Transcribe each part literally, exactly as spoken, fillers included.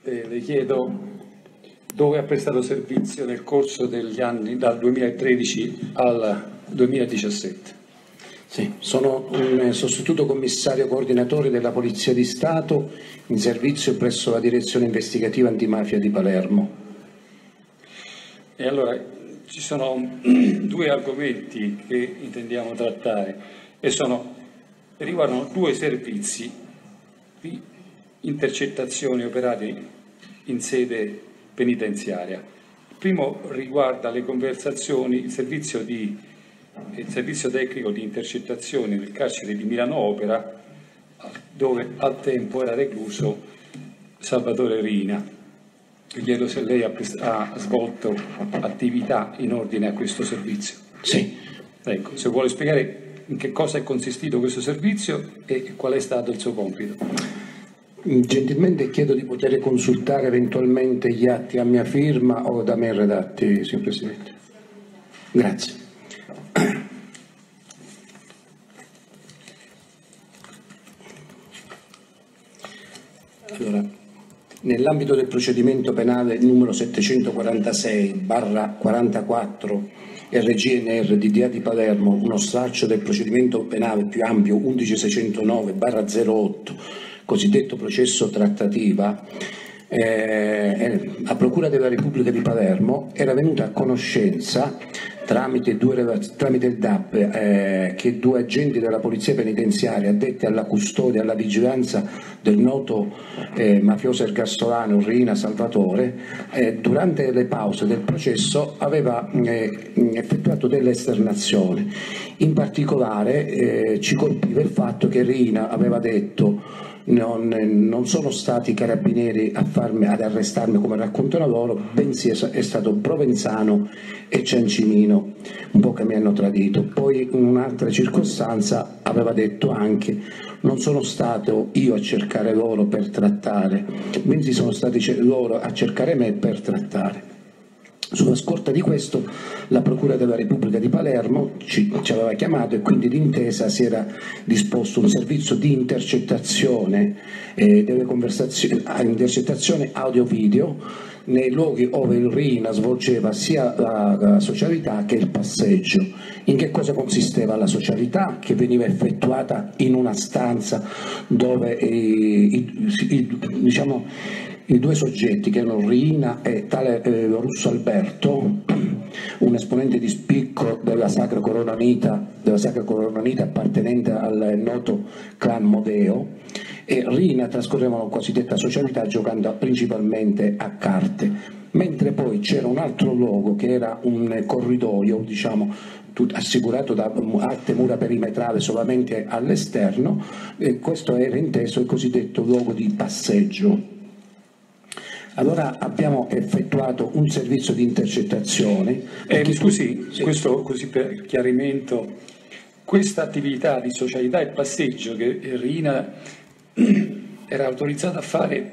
eh, le chiedo dove ha prestato servizio nel corso degli anni dal duemilatredici al duemiladiciassette. Sì, sono un sostituto commissario coordinatore della Polizia di Stato in servizio presso la Direzione Investigativa Antimafia di Palermo. E allora ci sono due argomenti che intendiamo trattare e sono, riguardano due servizi di intercettazioni operati in sede penitenziaria. Il primo riguarda le conversazioni, il servizio, di, il servizio tecnico di intercettazioni nel carcere di Milano Opera, dove al tempo era recluso Salvatore Riina. Vi chiedo se lei ha, ha svolto attività in ordine a questo servizio. Sì. Ecco, se vuole spiegare in che cosa è consistito questo servizio e qual è stato il suo compito. Gentilmente chiedo di poter consultare eventualmente gli atti a mia firma o da me redatti, signor Presidente. Grazie. Allora, nell'ambito del procedimento penale numero settecentoquarantasei barra quarantaquattro R G N R D D A di Palermo, uno stralcio del procedimento penale più ampio undiciseicentonove barra zero otto, cosiddetto processo trattativa, eh, la Procura della Repubblica di Palermo era venuta a conoscenza tramite, due, tramite il D A P eh, che due agenti della Polizia Penitenziaria addetti alla custodia e alla vigilanza del noto eh, mafioso ergastolano Riina Salvatore eh, durante le pause del processo aveva eh, effettuato delle esternazioni. In particolare eh, ci colpiva il fatto che Riina aveva detto Non, non sono stati i carabinieri a farmi, ad arrestarmi come raccontano loro, bensì è stato Provenzano e Ciancimino un po' che mi hanno tradito. Poi in un'altra circostanza aveva detto anche non sono stato io a cercare loro per trattare, bensì sono stati loro a cercare me per trattare. Sulla scorta di questo la Procura della Repubblica di Palermo ci, ci aveva chiamato e quindi d'intesa si era disposto un servizio di intercettazione eh, delle conversazioni, intercettazione audio-video nei luoghi dove il Riina svolgeva sia la, la socialità che il passeggio. In che cosa consisteva la socialità? Che veniva effettuata in una stanza dove i, i, i, diciamo, i due soggetti, che erano Riina e tale eh, Russo Alberto, un esponente di spicco della Sacra Coronanita, della Sacra Coronanita appartenente al noto clan Modeo, e Riina trascorrevano la cosiddetta socialità giocando principalmente a carte, mentre poi c'era un altro luogo che era un corridoio, diciamo, assicurato da alte mura perimetrali solamente all'esterno, e questo era inteso il cosiddetto luogo di passeggio. Allora abbiamo effettuato un servizio di intercettazione. Eh, mi scusi, sì. Questo così per chiarimento, questa attività di socialità e passeggio che Riina era autorizzata a fare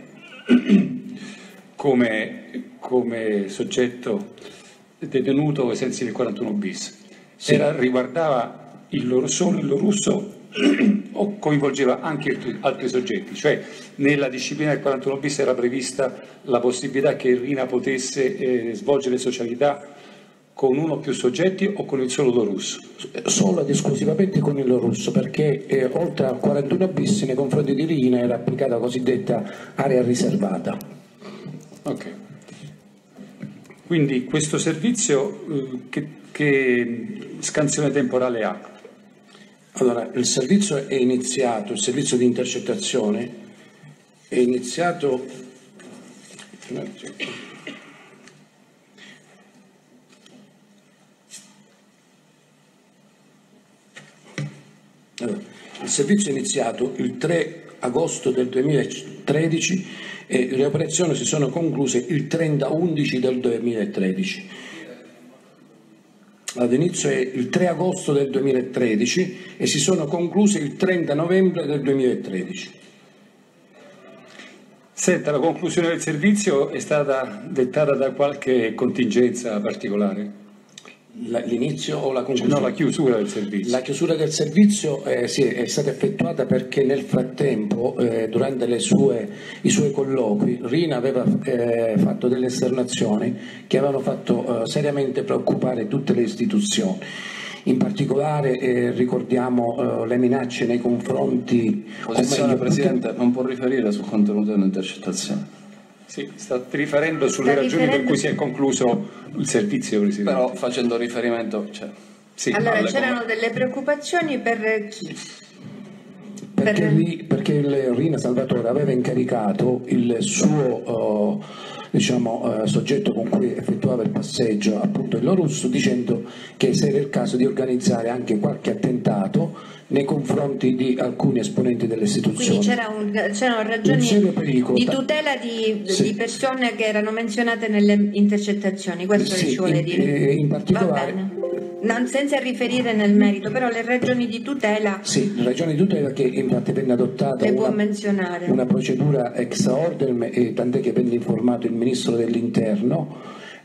come, come soggetto detenuto ai sensi del quarantuno bis, sì. Era, riguardava il loro solo il loro russo o coinvolgeva anche altri soggetti, cioè nella disciplina del quarantuno bis era prevista la possibilità che Riina potesse eh, svolgere socialità con uno o più soggetti o con il solo lo russo? Solo ed esclusivamente con il russo, perché eh, oltre al quarantuno bis nei confronti di Riina era applicata la cosiddetta area riservata. Ok. Quindi questo servizio eh, che, che scansione temporale ha? Allora, il servizio è iniziato, il servizio di intercettazione è iniziato allora, il servizio è iniziato il tre agosto del duemilatredici e le operazioni si sono concluse il trenta undici del duemilatredici. All'inizio è il tre agosto del duemilatredici e si sono concluse il trenta novembre del duemilatredici. Senta, la conclusione del servizio è stata dettata da qualche contingenza particolare? L'inizio o la conclusione? No, la chiusura del servizio. La chiusura del servizio eh, sì, è stata effettuata perché nel frattempo, eh, durante le sue, i suoi colloqui, Rina aveva eh, fatto delle esternazioni che avevano fatto eh, seriamente preoccupare tutte le istituzioni. In particolare eh, ricordiamo eh, le minacce nei confronti... Posizione, Presidente, non può riferire sul contenuto dell'intercettazione. Sì, sta riferendo sulle sta ragioni riferendo... per cui si è concluso il servizio, Presidente. Però facendo riferimento... Cioè, sì, allora c'erano delle preoccupazioni per chi? Perché, per... lì, perché il Rina Salvatore aveva incaricato il suo uh, diciamo, uh, soggetto con cui effettuava il passeggio, appunto il Lorusso, dicendo che se era il caso di organizzare anche qualche attentato nei confronti di alcuni esponenti delle istituzioni. Quindi c'era un, c'erano ragioni di tutela di, sì. di persone che erano menzionate nelle intercettazioni, questo sì, ci vuole in, dire. In particolare, va bene. Non, senza riferire nel merito, però le ragioni di tutela... Sì, le ragioni di tutela che infatti venne adottata le una, può menzionare. una procedura ex ordinem, e tant'è che venne informato il Ministro dell'Interno,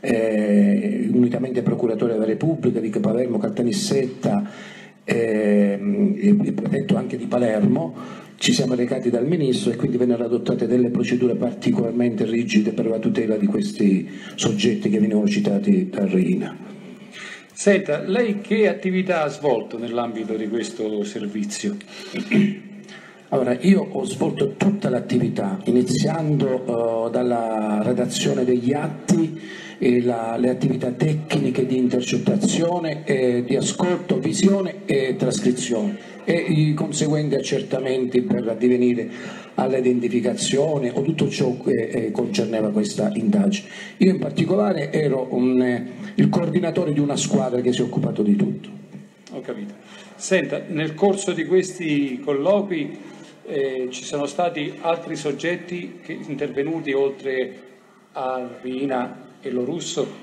eh, unitamente ai Procuratori della Repubblica di Palermo, Caltanissetta, eh, il prefetto anche di Palermo. Ci siamo recati dal Ministro e quindi vennero adottate delle procedure particolarmente rigide per la tutela di questi soggetti che venivano citati da Rina. Senta, lei che attività ha svolto nell'ambito di questo servizio? Allora, io ho svolto tutta l'attività, iniziando uh, dalla redazione degli atti, e la, le attività tecniche di intercettazione, eh, di ascolto, visione e trascrizione, e i conseguenti accertamenti per addivenire all'identificazione o tutto ciò che eh, concerneva questa indagine. Io in particolare ero un, eh, il coordinatore di una squadra che si è occupato di tutto. Ho capito. Senta, nel corso di questi colloqui eh, ci sono stati altri soggetti che intervenuti oltre a Rina e Lorusso?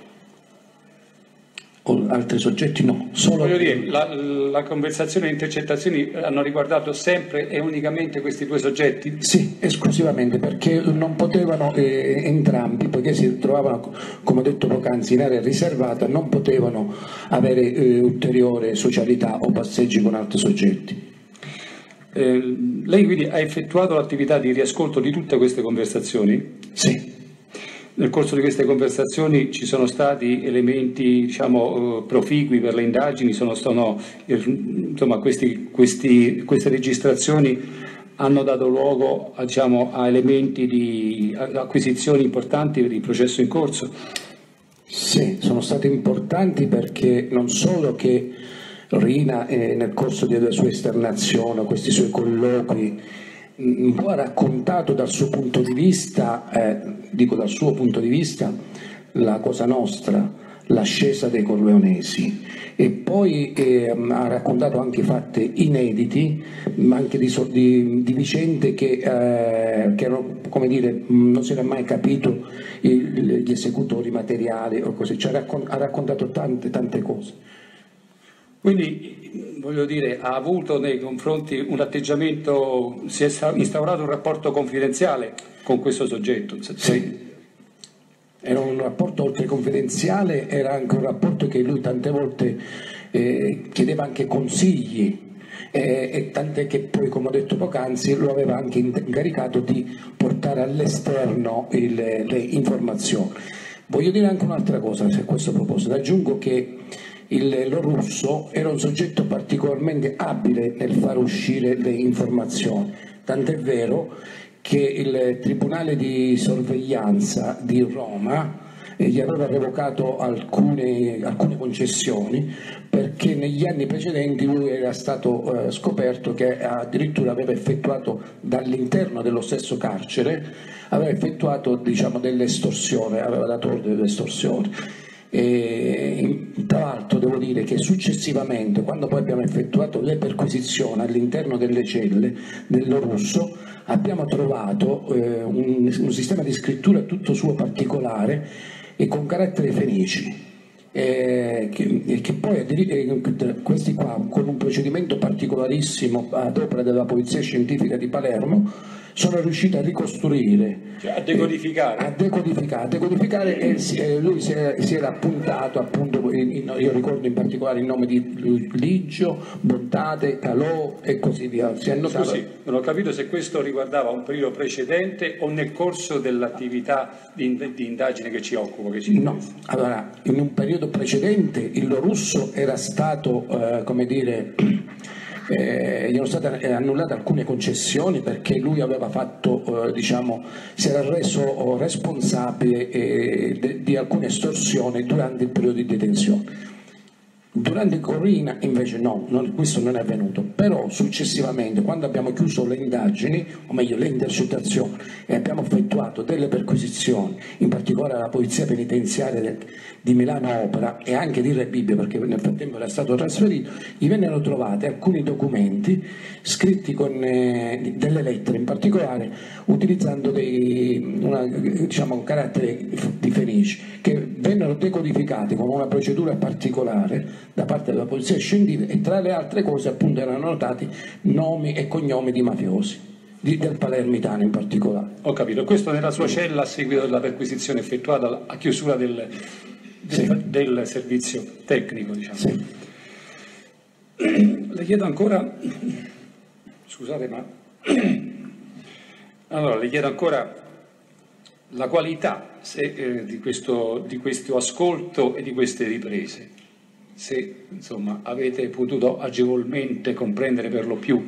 O altri soggetti no, solo... Voglio dire, la, la conversazione e le intercettazioni hanno riguardato sempre e unicamente questi due soggetti? Sì, esclusivamente, perché non potevano eh, entrambi, poiché si trovavano, come ho detto poc'anzi, in area riservata, non potevano avere eh, ulteriore socialità o passeggi con altri soggetti. Eh, lei quindi ha effettuato l'attività di riascolto di tutte queste conversazioni? Sì. Nel corso di queste conversazioni ci sono stati elementi, diciamo, proficui per le indagini, sono, sono, insomma, questi, questi, queste registrazioni hanno dato luogo a, diciamo, a elementi di acquisizioni importanti per il processo in corso? Sì, sono stati importanti perché non solo che Rina eh, nel corso della sua esternazione, questi suoi colloqui, un po' ha raccontato dal suo punto di vista, eh, dico dal suo punto di vista, la Cosa Nostra, l'ascesa dei Corleonesi, e poi eh, ha raccontato anche fatti inediti, ma anche di, di, di vicende che, eh, che erano, come dire, non si era mai capito il, gli esecutori materiali o così, cioè, ha raccontato tante tante cose. Quindi, voglio dire, ha avuto nei confronti un atteggiamento, si è instaurato un rapporto confidenziale con questo soggetto? Sì. Era un rapporto oltre confidenziale, era anche un rapporto che lui tante volte eh, chiedeva anche consigli, eh, e tant'è che poi, come ho detto poc'anzi, lo aveva anche incaricato di portare all'esterno il, le informazioni. Voglio dire anche un'altra cosa a questo proposito, aggiungo che il Lorusso era un soggetto particolarmente abile nel far uscire le informazioni, tant'è vero che il Tribunale di Sorveglianza di Roma eh, gli aveva revocato alcune, alcune concessioni, perché negli anni precedenti lui era stato eh, scoperto che addirittura aveva effettuato dall'interno dello stesso carcere, aveva effettuato, diciamo, delle estorsioni, aveva dato ordine dell'estorsione. E, tra l'altro devo dire che successivamente, quando poi abbiamo effettuato le perquisizioni all'interno delle celle del Lorusso, abbiamo trovato eh, un, un sistema di scrittura tutto suo particolare e con caratteri fenici, eh, che, che poi eh, questi qua, con un procedimento particolarissimo ad opera della Polizia Scientifica di Palermo, sono riusciti a ricostruire, cioè a decodificare, eh, a decodificare, a decodificare e si, eh, lui si era, si era appuntato appunto, in, in, io ricordo in particolare il nome di Ligio, Bontate, Calò e così via. Si è notato... Scusi, non ho capito se questo riguardava un periodo precedente o nel corso dell'attività di, di indagine che ci occupa, che ci no, allora in un periodo precedente il Lorusso era stato, eh, come dire, Eh, gli erano state annullate alcune concessioni perché lui aveva fatto, eh, diciamo, si era reso responsabile eh, de, di alcune estorsioni durante il periodo di detenzione. Durante Corrina invece no, non, questo non è avvenuto, però successivamente quando abbiamo chiuso le indagini, o meglio le intercettazioni, e abbiamo effettuato delle perquisizioni, in particolare alla polizia penitenziaria del, di Milano Opera e anche di Rebibbia, perché nel frattempo era stato trasferito, gli vennero trovati alcuni documenti scritti con eh, delle lettere, in particolare utilizzando dei una, diciamo, caratteri di Fenici, che vennero decodificati con una procedura particolare da parte della polizia scientifica e tra le altre cose appunto erano notati nomi e cognomi di mafiosi, di, del palermitano in particolare. Ho capito, questo nella sua cella a seguito della perquisizione effettuata a chiusura del, del, sì. del servizio tecnico, diciamo. Sì. Le chiedo ancora, scusate ma, allora le chiedo ancora la qualità se, eh, di, questo, di questo ascolto e di queste riprese. Se insomma avete potuto agevolmente comprendere per lo più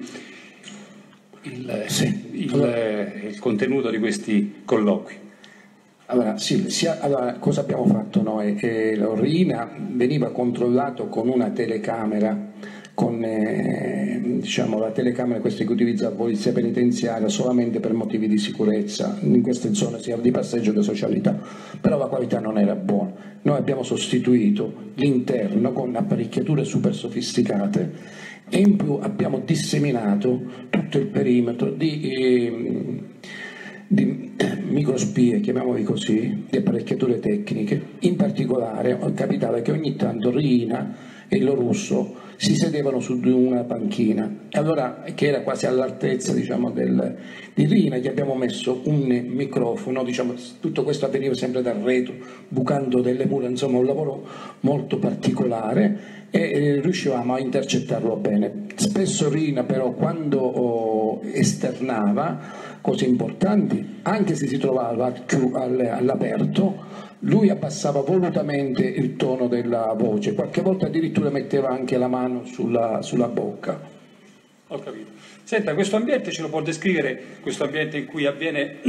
il, sì. il, allora, il contenuto di questi colloqui. Allora, sì, sia, allora cosa abbiamo fatto noi? Eh, L'Orrina veniva controllato con una telecamera, con eh, diciamo, la telecamera questa che utilizza la polizia penitenziaria solamente per motivi di sicurezza in queste zone sia di passeggio che socialità, però la qualità non era buona. Noi abbiamo sostituito l'interno con apparecchiature super sofisticate e in più abbiamo disseminato tutto il perimetro di, eh, di microspie, chiamiamoli così, di apparecchiature tecniche. In particolare capitava che ogni tanto Riina e il Lorusso si sedevano su una panchina, allora, che era quasi all'altezza, diciamo, del, di Rina, gli abbiamo messo un microfono, diciamo, tutto questo avveniva sempre dal retro, bucando delle mura, insomma un lavoro molto particolare e eh, riuscivamo a intercettarlo bene. Spesso Rina però quando oh, esternava cose importanti, anche se si trovava all'aperto, lui abbassava volutamente il tono della voce, qualche volta addirittura metteva anche la mano sulla, sulla bocca. Ho capito. Senta, questo ambiente ce lo può descrivere, questo ambiente in cui avviene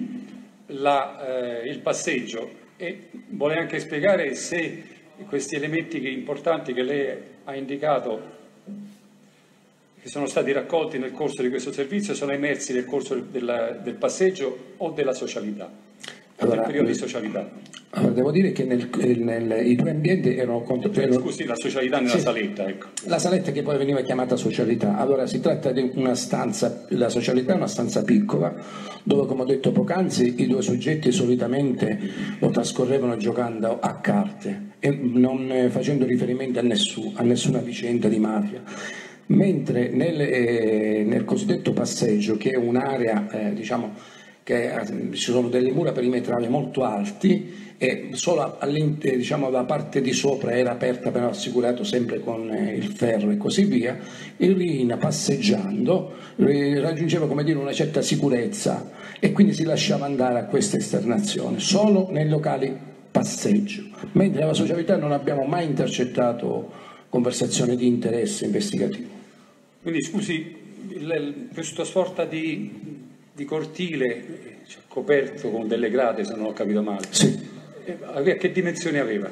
la, eh, il passeggio, e vuole anche spiegare se questi elementi che, importanti che lei ha indicato, che sono stati raccolti nel corso di questo servizio, sono emersi nel corso del, del, del passeggio o della socialità, allora, del periodo di socialità. Allora, devo dire che nel, nel, i due ambienti erano, erano... Scusi, la socialità nella sì, saletta, ecco. La saletta che poi veniva chiamata socialità. Allora si tratta di una stanza, la socialità è una stanza piccola, dove, come ho detto poc'anzi, i due soggetti solitamente lo trascorrevano giocando a carte e non facendo riferimento a, nessun, a nessuna vicenda di mafia. Mentre nel, eh, nel cosiddetto passeggio, che è un'area, eh, diciamo, che eh, ci sono delle mura perimetrali molto alti e solo diciamo, la parte di sopra era aperta, però assicurato sempre con eh, il ferro e così via, il Rina passeggiando eh, raggiungeva, come dire, una certa sicurezza e quindi si lasciava andare a questa esternazione solo nei locali passeggio, mentre nella socialità non abbiamo mai intercettato conversazioni di interesse investigativo. Quindi scusi, il, questa sorta di, di cortile cioè, coperto con delle grate, se non ho capito male, sì. A che dimensioni aveva?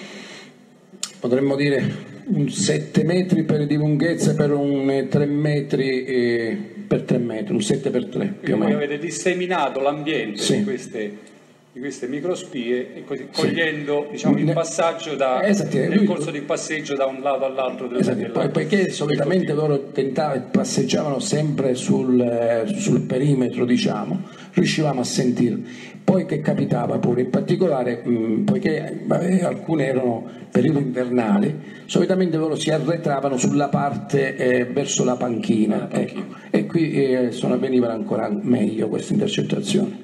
Potremmo dire un sette metri per di lunghezza per un tre metri eh, per tre metri, un sette per tre più o meno. Voi avete disseminato l'ambiente sì. di queste... di queste microspie e così, cogliendo sì. diciamo, il passaggio da, esatto, nel lui... corso di passeggio da un lato all'altro del, esatto, della, poi, poiché solitamente loro tentavano, passeggiavano sempre sul, sul perimetro, diciamo, riuscivamo a sentirli. Poi che capitava pure, in particolare mh, poiché vabbè, alcune erano periodo invernale, solitamente loro si arretravano sulla parte eh, verso la panchina, ah, ecco, e qui eh, sono, venivano ancora meglio queste intercettazioni.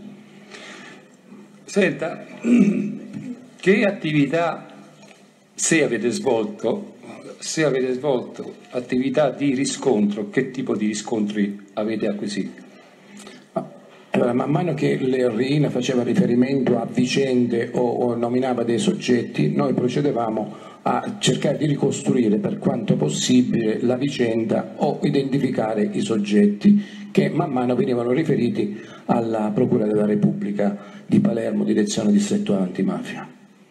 Senta, che attività, se avete svolto, se avete svolto attività di riscontro, che tipo di riscontri avete acquisito? Allora, man mano che il R I N faceva riferimento a vicende o, o nominava dei soggetti, noi procedevamo a cercare di ricostruire per quanto possibile la vicenda o identificare i soggetti che man mano venivano riferiti alla Procura della Repubblica di Palermo, direzione distretto antimafia.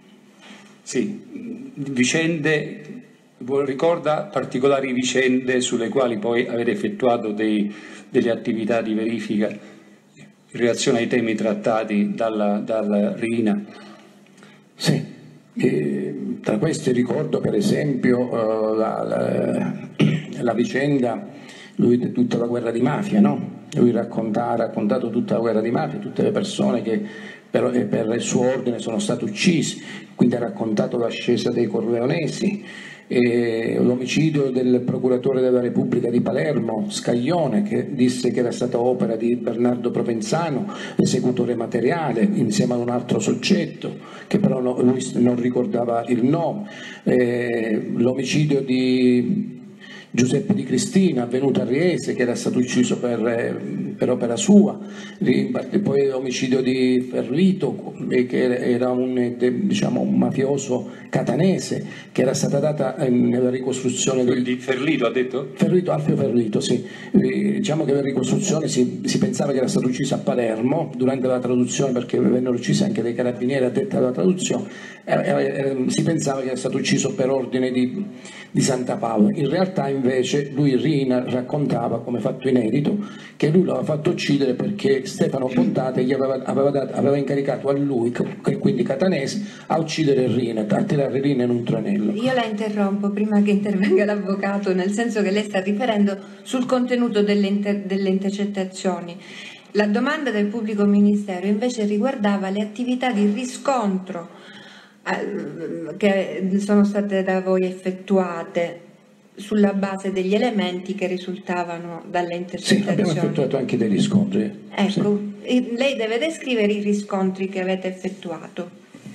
Sì, vicende, ricorda particolari vicende sulle quali poi avete effettuato dei, delle attività di verifica in relazione ai temi trattati dalla, dalla R I N A? Sì, e tra questi ricordo per esempio uh, la, la, la vicenda, lui, tutta la guerra di mafia, no? Lui racconta, ha raccontato tutta la guerra di mafia, tutte le persone che per, per il suo ordine sono state uccise, quindi ha raccontato l'ascesa dei Corleonesi, l'omicidio del procuratore della Repubblica di Palermo, Scaglione, che disse che era stata opera di Bernardo Provenzano, l'esecutore materiale, insieme ad un altro soggetto che però no, lui non ricordava il nome, eh, l'omicidio di Giuseppe Di Cristina, avvenuto a Riese, che era stato ucciso per, per opera sua, poi l'omicidio di Ferlito, che era un, diciamo, un mafioso catanese, che era stata data nella ricostruzione del... di Ferlito ha detto? Ferlito, Alfio Ferlito, sì. Diciamo che nella ricostruzione si, si pensava che era stato ucciso a Palermo durante la traduzione, perché vennero uccisi anche dei carabinieri addetti alla traduzione, si pensava che era stato ucciso per ordine di, di Santa Paola. In realtà invece lui, R I N A, raccontava come fatto inedito che lui lo aveva fatto uccidere perché Stefano Pontate gli aveva, aveva, dato, aveva incaricato a lui, che quindi catanese, a uccidere R I N A, a tirare R I N A in un tranello. Io la interrompo prima che intervenga l'avvocato, nel senso che lei sta riferendo sul contenuto delle, inter, delle intercettazioni. La domanda del pubblico ministero invece riguardava le attività di riscontro eh, che sono state da voi effettuate sulla base degli elementi che risultavano dalle intercettazioni. Sì, abbiamo effettuato anche dei riscontri. Ecco, sì. Lei deve descrivere i riscontri che avete effettuato.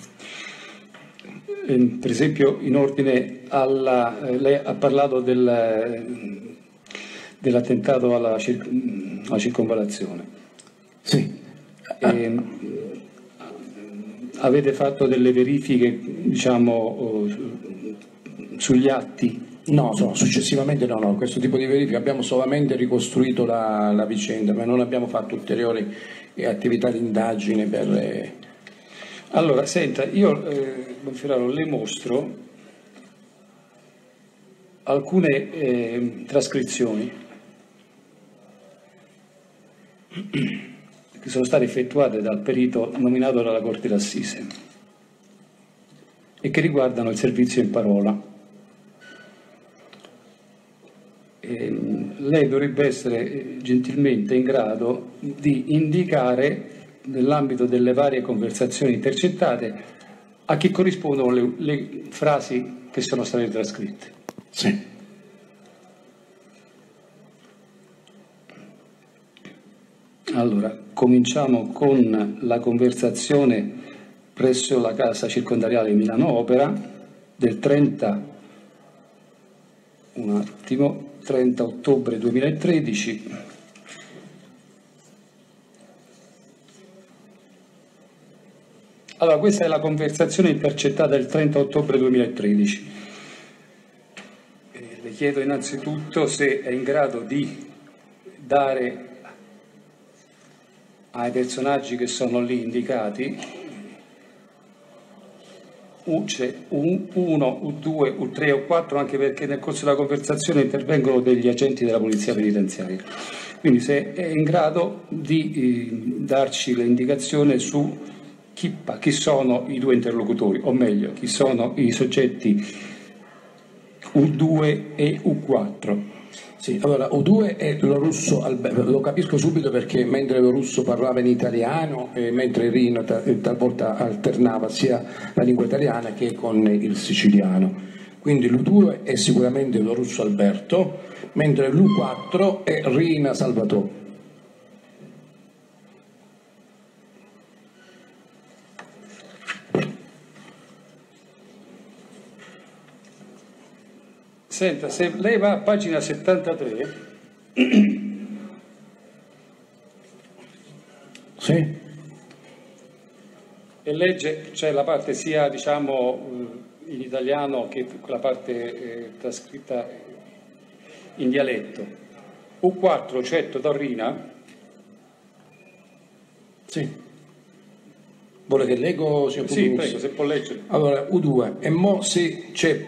Eh, per esempio, in ordine alla... Eh, lei ha parlato del, dell'attentato alla, cir, alla circonvallazione. Sì. Eh, avete fatto delle verifiche, diciamo, sugli atti? No, no, successivamente no, no, questo tipo di verifica abbiamo solamente ricostruito la, la vicenda, ma non abbiamo fatto ulteriori eh, attività di indagine per... Eh... Allora, senta, io, eh, Bonfiorano, le mostro alcune eh, trascrizioni che sono state effettuate dal perito nominato dalla Corte d'Assise e che riguardano il servizio in parola. Eh, lei dovrebbe essere gentilmente in grado di indicare, nell'ambito delle varie conversazioni intercettate, a chi corrispondono le, le frasi che sono state trascritte. Sì. Allora, cominciamo con la conversazione presso la casa circondariale Milano Opera del trenta, un attimo, trenta ottobre duemilatredici. Allora, questa è la conversazione intercettata il trenta ottobre duemilatredici. Eh, le chiedo innanzitutto se è in grado di dare ai personaggi che sono lì indicati, U, uno, U due, U tre o quattro, anche perché nel corso della conversazione intervengono degli agenti della polizia penitenziaria. Quindi se è in grado di eh, darci l'indicazione su chi, chi sono i due interlocutori, o meglio, chi sono i soggetti U due e U quattro. Sì, allora U due è lo russo, lo capisco subito perché mentre lo russo parlava in italiano e mentre Rino talvolta alternava sia la lingua italiana che con il siciliano. Quindi l'U due è sicuramente lo russo Alberto, mentre l'U quattro è Rina Salvatore. Senta, se lei va a pagina settantatré, sì, e legge, c'è la parte sia diciamo in italiano che la parte eh, trascritta in dialetto. U quattro, Cetto, Torrina. Sì. Vuole che leggo? Signor Sì, prego, se può leggere. Allora, U due, e mo se c'è...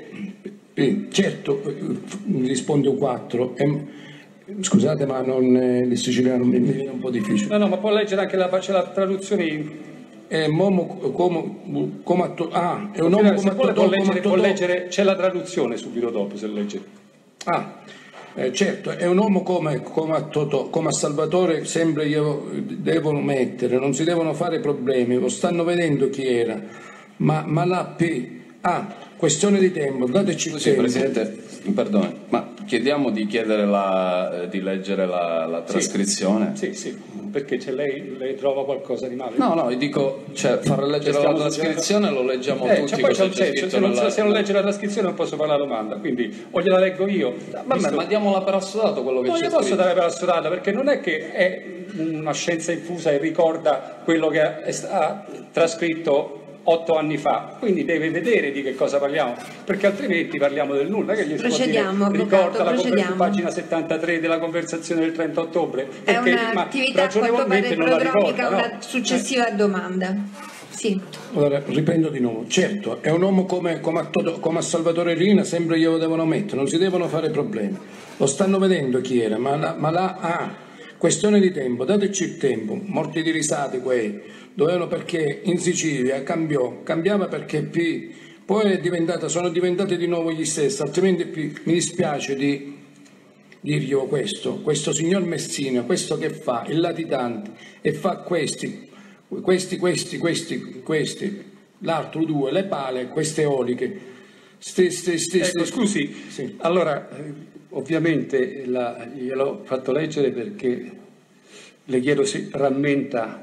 Certo, mi risponde U quattro, e, scusate ma non, il siciliano mi viene un po' difficile. No, no, ma può leggere anche la, c'è la traduzione in... Eh, momo, come, come atto, ah, è un uomo come se vuole atto, può leggere, come può leggere, c'è la traduzione subito dopo se legge. Ah, eh, certo, è un uomo come, come, a Totò, come a Salvatore sempre io devono mettere, non si devono fare problemi, lo stanno vedendo chi era, ma, ma la P... Ah, questione di tempo, dateci il sì, tempo. Presidente, perdoni, ma chiediamo di chiedere la, di leggere la, la trascrizione? Sì, sì, sì, perché c'è lei, lei trova qualcosa di male? No, no, io dico, cioè, far leggere la trascrizione lo leggiamo eh, tutti. cioè, poi c'è un c'è senso, se non, nella... se non legge la trascrizione non posso fare la domanda, quindi o gliela leggo io. Vabbè, visto... ma diamola per assodato quello che non c'è gli posso scritto. dare per assodata, perché non è che è una scienza infusa e ricorda quello che ha trascritto otto anni fa, quindi deve vedere di che cosa parliamo, perché altrimenti parliamo del nulla. Che gli procediamo, dire, ricorda avvocato, la procediamo. pagina settantatré della conversazione del trenta ottobre, è perché, un'attività a quanto pare prodromica, una no? successiva domanda. Sì. Allora, riprendo di nuovo, certo, è un uomo come, come, a, Totò, come a Salvatore Rina, sempre glielo devono mettere, non si devono fare problemi, lo stanno vedendo chi era, ma la, ma la ah, questione di tempo, dateci il tempo, morti di risate quei, dovevano, perché in Sicilia cambiò, cambiava perché P, poi è diventata, sono diventati di nuovo gli stessi, altrimenti P, mi dispiace di dirgli questo, questo signor Messina, questo che fa, il latitante, e fa questi, questi, questi, questi, questi, l'altro due, le pale, queste eoliche. Sti, sti, sti, ecco, sti. scusi, Sì. Allora, ovviamente la, gliel'ho fatto leggere perché le chiedo se rammenta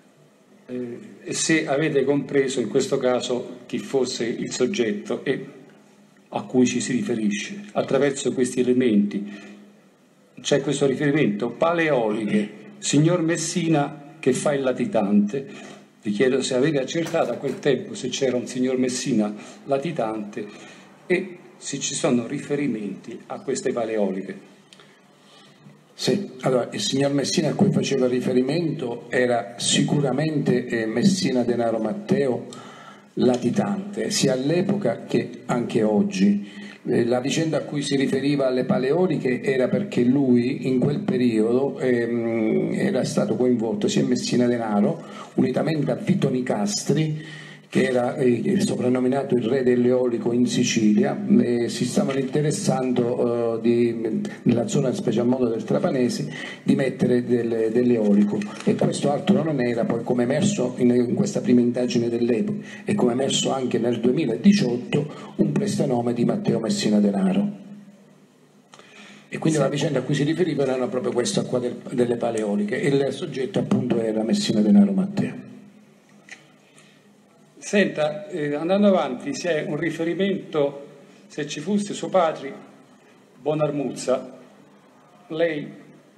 eh, e se avete compreso in questo caso chi fosse il soggetto e a cui ci si riferisce attraverso questi elementi. C'è questo riferimento, paleoliche, signor Messina che fa il latitante. Vi chiedo se avete accertato a quel tempo se c'era un signor Messina latitante e se ci sono riferimenti a queste paleoliche. Sì, allora il signor Messina a cui faceva riferimento era sicuramente eh, Messina Denaro Matteo latitante, sia all'epoca che anche oggi. Eh, la vicenda a cui si riferiva alle paleoliche era perché lui in quel periodo ehm, era stato coinvolto sia in Messina Denaro unitamente a Vito Nicastri, che era eh, soprannominato il re dell'eolico in Sicilia, eh, si stavano interessando eh, di, nella zona, in special modo del Trapanese, di mettere del, dell'eolico, e questo altro non era, poi come emerso in, in questa prima indagine dell'epoca e come emerso anche nel duemiladiciotto, un prestanome di Matteo Messina Denaro. E quindi la vicenda a cui si riferiva era proprio questa qua del, delle paleoliche, e il soggetto appunto era Messina Denaro Matteo. Senta, eh, andando avanti, c'è un riferimento, se ci fosse suo padre, Bonarmuzza, lei,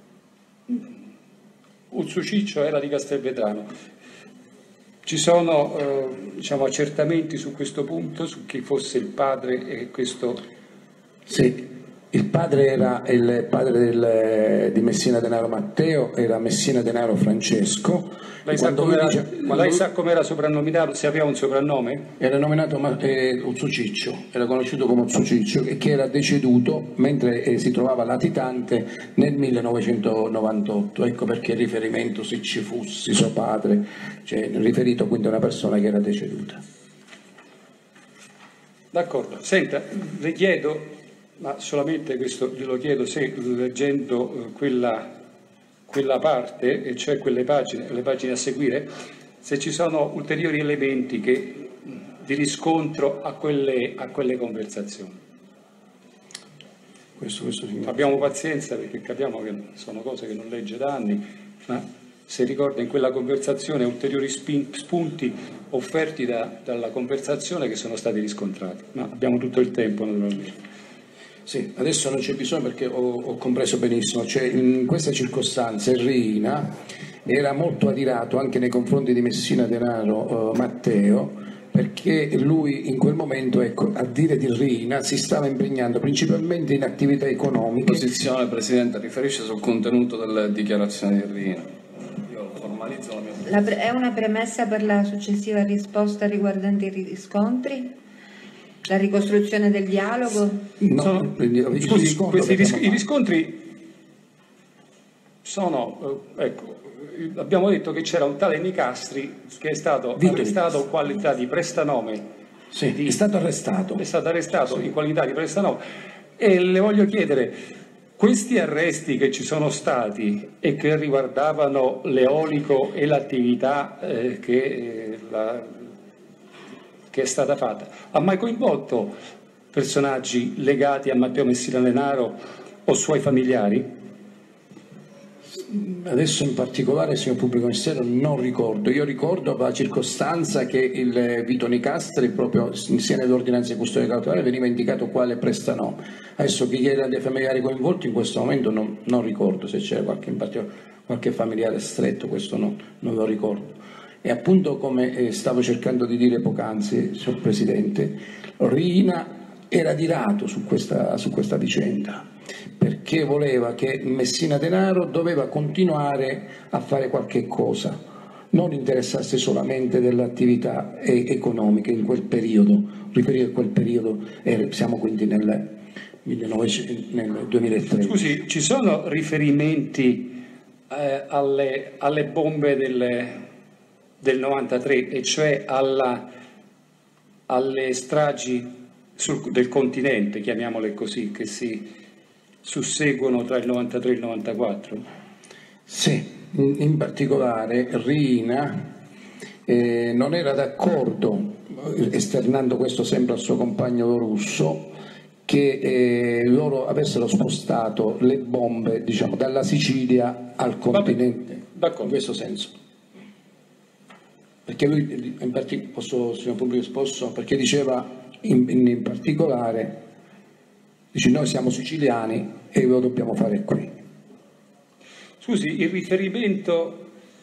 il suo ciccio era di Castelvetrano. Ci sono eh, diciamo, accertamenti su questo punto, su chi fosse il padre e questo... Sì. Il padre era il padre del, di Messina Denaro Matteo, era Messina Denaro Francesco. Lei sa com'era, lui... com soprannominato, se aveva un soprannome? Era nominato eh, Uzzuciccio, era conosciuto come Uzzuciccio, e che era deceduto mentre eh, si trovava latitante nel millenovecentonovantotto. Ecco perché il riferimento, se ci fosse suo padre, cioè riferito quindi a una persona che era deceduta. D'accordo. Senta, le chiedo ma solamente questo glielo chiedo, se leggendo eh, quella, quella parte, e cioè quelle pagine, le pagine a seguire, se ci sono ulteriori elementi che, di riscontro a quelle, a quelle conversazioni. Questo, questo Abbiamo pazienza, perché capiamo che sono cose che non legge da anni, ma se ricorda in quella conversazione ulteriori spin, spunti offerti da, dalla conversazione che sono stati riscontrati, ma abbiamo tutto il tempo naturalmente. Sì, adesso non c'è bisogno perché ho, ho compreso benissimo, cioè in questa circostanza Riina era molto adirato anche nei confronti di Messina Denaro eh, Matteo, perché lui in quel momento, ecco, a dire di Riina, si stava impegnando principalmente in attività economiche. La posizione, Presidente, riferisce sul contenuto delle dichiarazioni di Riina. Io formalizzo la mia La pre- è una premessa per la successiva risposta riguardante i riscontri? La ricostruzione del dialogo? No, Sono, il scusi, riscontro questi che ris- abbiamo i riscontri sono, eh, ecco, abbiamo detto che c'era un tale Nicastri che è stato Vito arrestato in qualità di prestanome. Sì, di, è stato arrestato. È stato arrestato in qualità di prestanome. E le voglio chiedere, questi arresti che ci sono stati e che riguardavano l'eolico e l'attività eh, che, eh, la, che è stata fatta, ha mai coinvolto personaggi legati a Matteo Messina Denaro o suoi familiari? Adesso in particolare, signor Pubblico Ministero, non ricordo. Io ricordo la circostanza che il Vito Nicastri, proprio sia nell'ordinanza di custodia cautelare, veniva indicato quale prestanome. Adesso chi era dei familiari coinvolti in questo momento non, non ricordo se c'era qualche, in particolare, qualche familiare stretto, questo no, non lo ricordo. E appunto, come eh, stavo cercando di dire poc'anzi, signor Presidente, Riina era adirato su questa, su questa vicenda, perché voleva che Messina Denaro doveva continuare a fare qualche cosa, non interessarsi solamente delle attività economiche in quel periodo. Riferire a quel periodo, eh, siamo quindi nel, millenovecento, nel duemilatré. Scusi, ci sono riferimenti eh, alle, alle bombe del, del novantatré, e cioè alla, alle stragi sul, del continente, chiamiamole così, che si susseguono tra il novantatré e il novantaquattro? Sì, in particolare Riina eh, non era d'accordo, esternando questo sempre al suo compagno russo, che eh, loro avessero spostato le bombe, diciamo, dalla Sicilia al continente. D'accordo. In questo senso. Perché lui, in particolare, posso, signor Pubblico, posso, perché diceva in, in particolare, dice, noi siamo siciliani e lo dobbiamo fare qui. Scusi, il riferimento,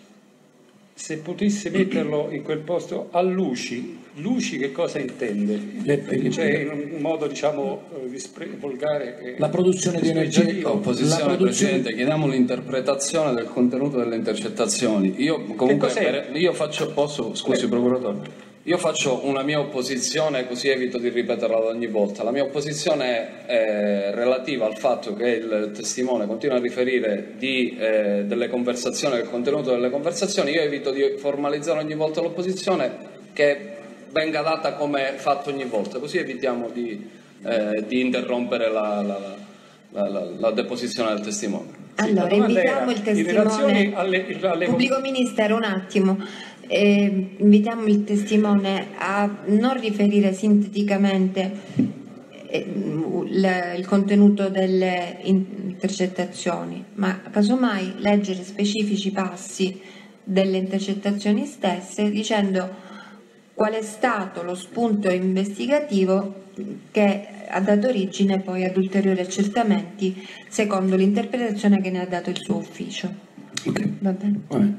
se potesse metterlo in quel posto, a Luci, Luci che cosa intende? Le, cioè in un modo, diciamo, volgare. Eh, la produzione di energia. Opposizione, la produzione... Presidente, chiediamo l'interpretazione del contenuto delle intercettazioni. Io comunque per, io faccio, posso, scusi, eh. procuratore. Io faccio una mia opposizione, così evito di ripeterla ogni volta. La mia opposizione è relativa al fatto che il testimone continua a riferire di, eh, delle conversazioni, del contenuto delle conversazioni. Io evito di formalizzare ogni volta l'opposizione, che venga data come fatto ogni volta, così evitiamo di, eh, di interrompere la, la, la, la, la deposizione del testimone. Allora, sì, invitiamo il testimone. Alle, alle... Pubblico Ministero, un attimo. Eh, invitiamo il testimone a non riferire sinteticamente eh, l, il contenuto delle intercettazioni, ma casomai leggere specifici passi delle intercettazioni stesse, dicendo qual è stato lo spunto investigativo che ha dato origine poi ad ulteriori accertamenti secondo l'interpretazione che ne ha dato il suo ufficio. Okay. Va bene? Va bene.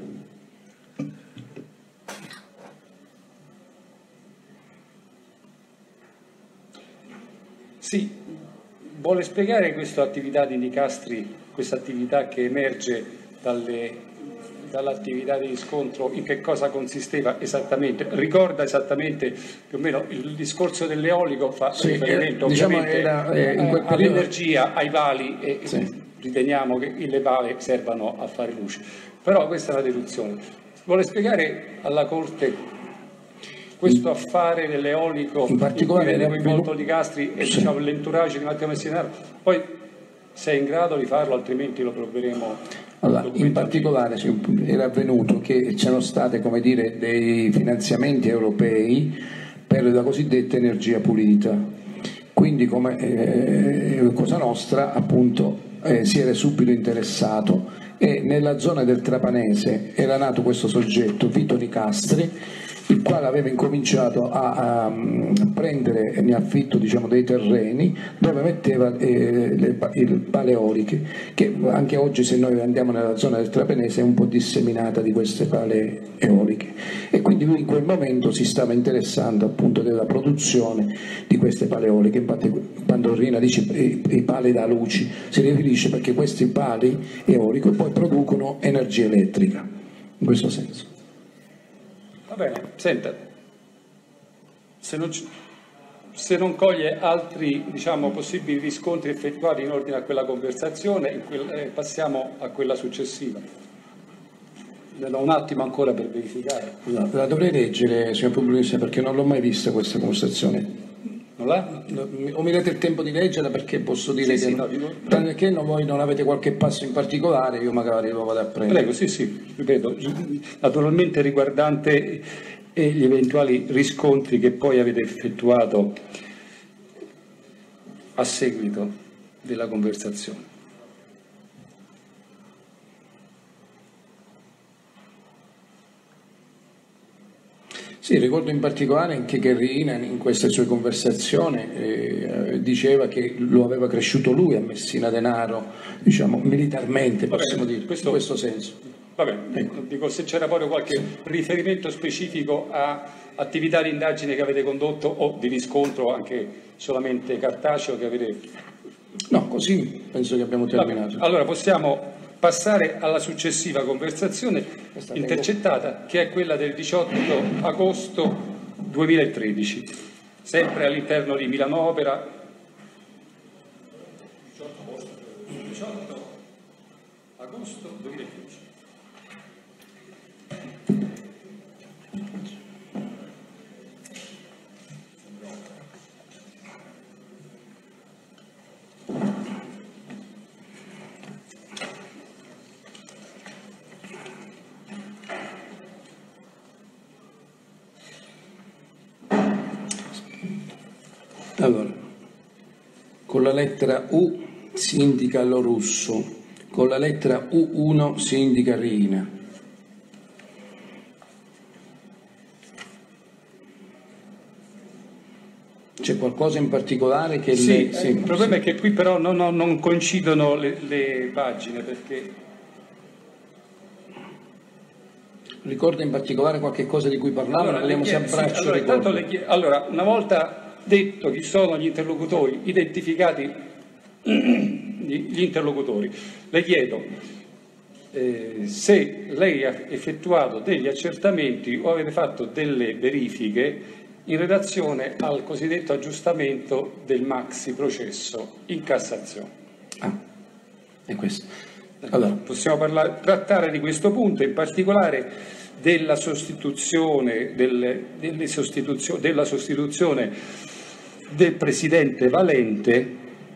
Sì, vuole spiegare questa attività di Nicastri, questa attività che emerge dalle, dall'attività di riscontro, in che cosa consisteva esattamente? Ricorda esattamente più o meno il discorso dell'eolico, fa sì, riferimento eh, diciamo ovviamente era, eh, in quel periodo... all'energia, ai vali, e sì. Riteniamo che le pale servano a fare luce, però questa è una deduzione. Vuole spiegare alla Corte questo affare dell'eolico in particolare in cui viene coinvolto Di Castri e sì. diciamo, l'entourage di Matteo Messinaro, poi sei in grado di farlo, altrimenti lo proveremo. Allora, in particolare era avvenuto che c'erano state, come dire, dei finanziamenti europei per la cosiddetta energia pulita, quindi come eh, Cosa Nostra appunto eh, si era subito interessato, e nella zona del Trapanese era nato questo soggetto, Vito Nicastri, il quale aveva incominciato a, a prendere in affitto, diciamo, dei terreni dove metteva eh, le, le pale eoliche, che anche oggi, se noi andiamo nella zona del Trapanese, è un po' disseminata di queste pale eoliche, e quindi lui in quel momento si stava interessando appunto della produzione di queste pale eoliche. Infatti quando Rina dice i, i pali da luci si riferisce perché questi pali eolici poi producono energia elettrica, in questo senso. Va bene, senta, se non, se non coglie altri, diciamo, possibili riscontri effettuati in ordine a quella conversazione, in quel, eh, passiamo a quella successiva. Ne do un attimo ancora per verificare. La, la dovrei leggere, signor Pubblico Ministero, perché non l'ho mai vista questa conversazione. Non l'ha? O mi date il tempo di leggerla, perché posso dire sì, che, sì, non, no, tranne che non, voi non avete qualche passo in particolare, io magari lo vado a prendere. Prego, sì, sì, ripeto, naturalmente riguardante gli eventuali riscontri che poi avete effettuato a seguito della conversazione. Sì, ricordo in particolare anche che Rina in queste sue conversazioni eh, diceva che lo aveva cresciuto lui a Messina Denaro, diciamo militarmente, possiamo Vabbè, dire, questo, in questo senso. Vabbè, Ecco. dico, se c'era proprio qualche riferimento specifico a attività di indagine che avete condotto o di riscontro anche solamente cartaceo che avete... No, così penso che abbiamo terminato. Vabbè, allora possiamo passare alla successiva conversazione intercettata, che è quella del diciotto agosto duemilatredici, sempre all'interno di Milano Opera. diciotto agosto duemilatredici. Allora, con la lettera U si indica lo russo, con la lettera U uno si indica Rina. C'è qualcosa in particolare che sì, lei... sì, il problema sì. è che qui però non, non, non coincidono le, le pagine, perché... Ricorda in particolare qualche cosa di cui parlavano? Allora, vediamo se a braccio sì, allora, intanto le chied... allora, una volta detto chi sono gli interlocutori, identificati gli interlocutori, le chiedo eh, se lei ha effettuato degli accertamenti o avete fatto delle verifiche in relazione al cosiddetto aggiustamento del maxi processo in Cassazione. Ah, è questo. Allora. Possiamo parlare, trattare di questo punto, in particolare della sostituzione, delle, delle sostituzio, della sostituzione del presidente Valente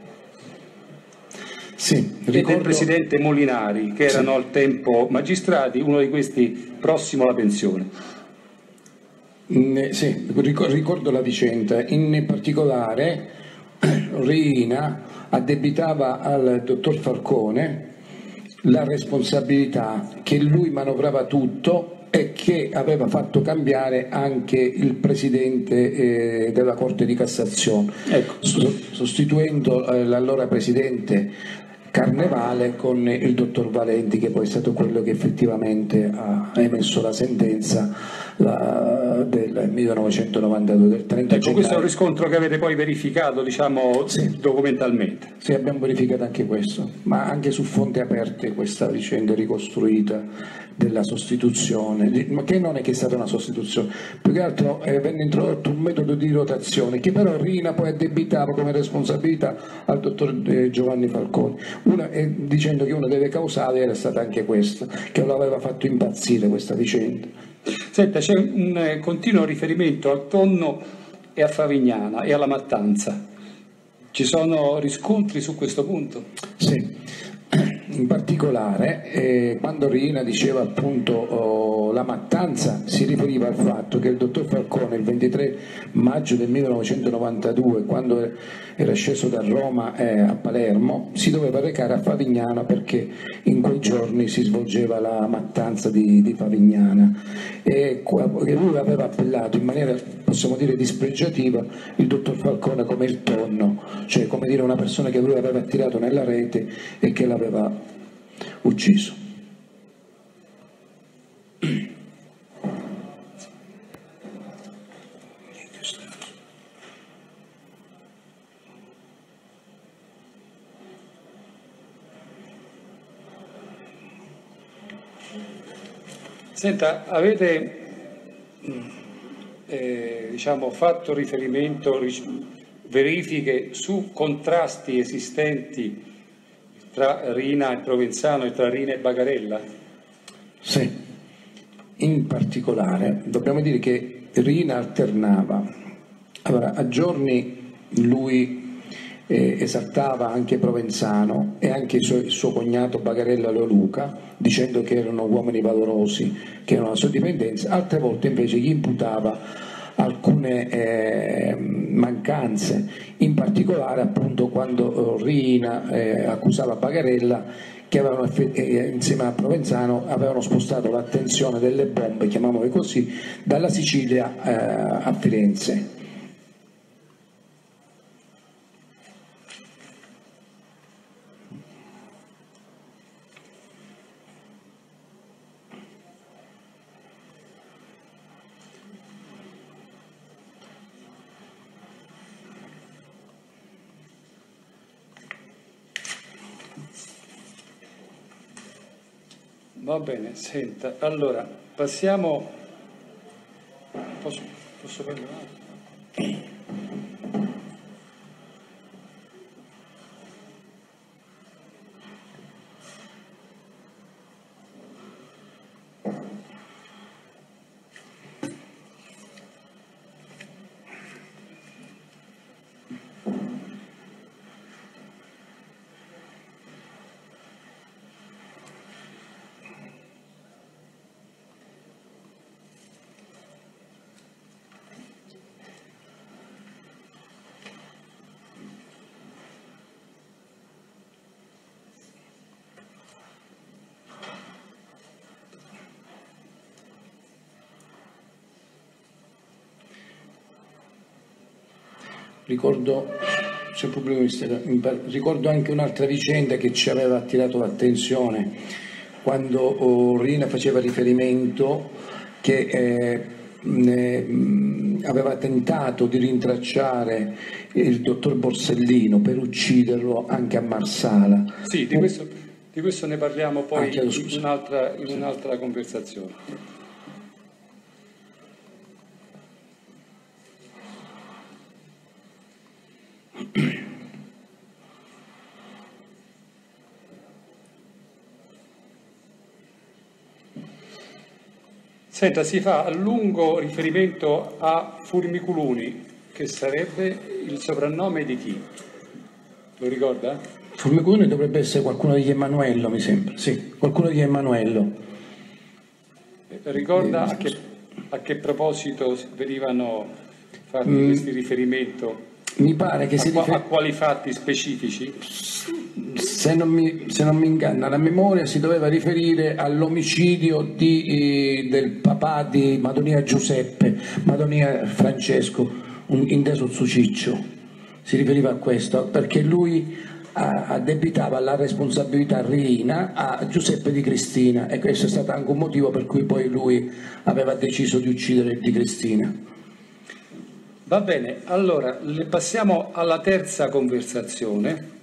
sì, ricordo... e del presidente Molinari, che erano sì. al tempo magistrati, uno di questi prossimo alla pensione. Mm, sì, ricordo la vicenda. In particolare Rina addebitava al dottor Falcone la responsabilità che lui manovrava tutto e che aveva fatto cambiare anche il presidente eh, della Corte di Cassazione, ecco, sostituendo eh, l'allora presidente Carnevale con il dottor Valenti, che poi è stato quello che effettivamente ha emesso la sentenza la, del millenovecentonovantadue, del trenta ecco, gennaio. Questo è un riscontro che avete poi verificato, diciamo, sì. documentalmente. Sì, abbiamo verificato anche questo, ma anche su fonti aperte questa vicenda ricostruita della sostituzione, ma che non è che è stata una sostituzione, più che altro eh, venne introdotto un metodo di rotazione che però Rina poi addebitava come responsabilità al dottor eh, Giovanni Falcone, una, eh, dicendo che una delle causali era stata anche questa, che lo aveva fatto impazzire questa vicenda. Senta, c'è un eh, continuo riferimento al tonno e a Favignana e alla mattanza. Ci sono riscontri su questo punto? Sì, in particolare eh, quando Riina diceva appunto oh, la mattanza, si riferiva al fatto che il dottor Falcone il ventitré maggio del millenovecentonovantadue, quando era sceso da Roma eh, a Palermo, si doveva recare a Favignana perché in quei giorni si svolgeva la mattanza di, di Favignana, e che lui aveva appellato in maniera, possiamo dire, dispregiativa il dottor Falcone come il tonno, cioè come dire una persona che lui aveva attirato nella rete e che l'aveva ucciso. Senta, avete eh, diciamo, fatto riferimento, verifiche su contrasti esistenti tra Riina e Provenzano e tra Riina e Bagarella? Sì, in particolare dobbiamo dire che Riina alternava. Allora, a giorni lui eh, esaltava anche Provenzano e anche il suo, il suo cognato Bagarella Leoluca, dicendo che erano uomini valorosi, che erano alla sua dipendenza, altre volte invece gli imputava alcune eh, mancanze, in particolare appunto quando Riina eh, accusava Bagarella che avevano, eh, insieme a Provenzano avevano spostato l'attenzione delle bombe, chiamiamole così, dalla Sicilia eh, a Firenze. Va bene, senta, allora passiamo. Posso, posso prendere un altro? Ricordo, c'è il pubblico ministero, ricordo anche un'altra vicenda che ci aveva attirato l'attenzione quando oh, Riina faceva riferimento che eh, ne, aveva tentato di rintracciare il dottor Borsellino per ucciderlo anche a Marsala. Sì, di questo, di questo ne parliamo poi ah, in, un'altra, in un'altra conversazione. Senta, si fa a lungo riferimento a Formiculuni, che sarebbe il soprannome di chi? Lo ricorda? Formiculuni dovrebbe essere qualcuno degli Emanuello, mi sembra. Sì, qualcuno degli Emanuello. Ricorda a che, a che proposito venivano fatti mm. questi riferimenti? Mi pare che a, si rifer... a quali fatti specifici? Se non, mi, se non mi inganna la memoria, si doveva riferire all'omicidio di, eh, del papà di Madonia Giuseppe, Madonia Francesco, un, inteso su Ciccio. Si riferiva a questo perché lui addebitava la responsabilità Riina a Giuseppe Di Cristina, e questo è stato anche un motivo per cui poi lui aveva deciso di uccidere Di Cristina. Va bene, allora passiamo alla terza conversazione.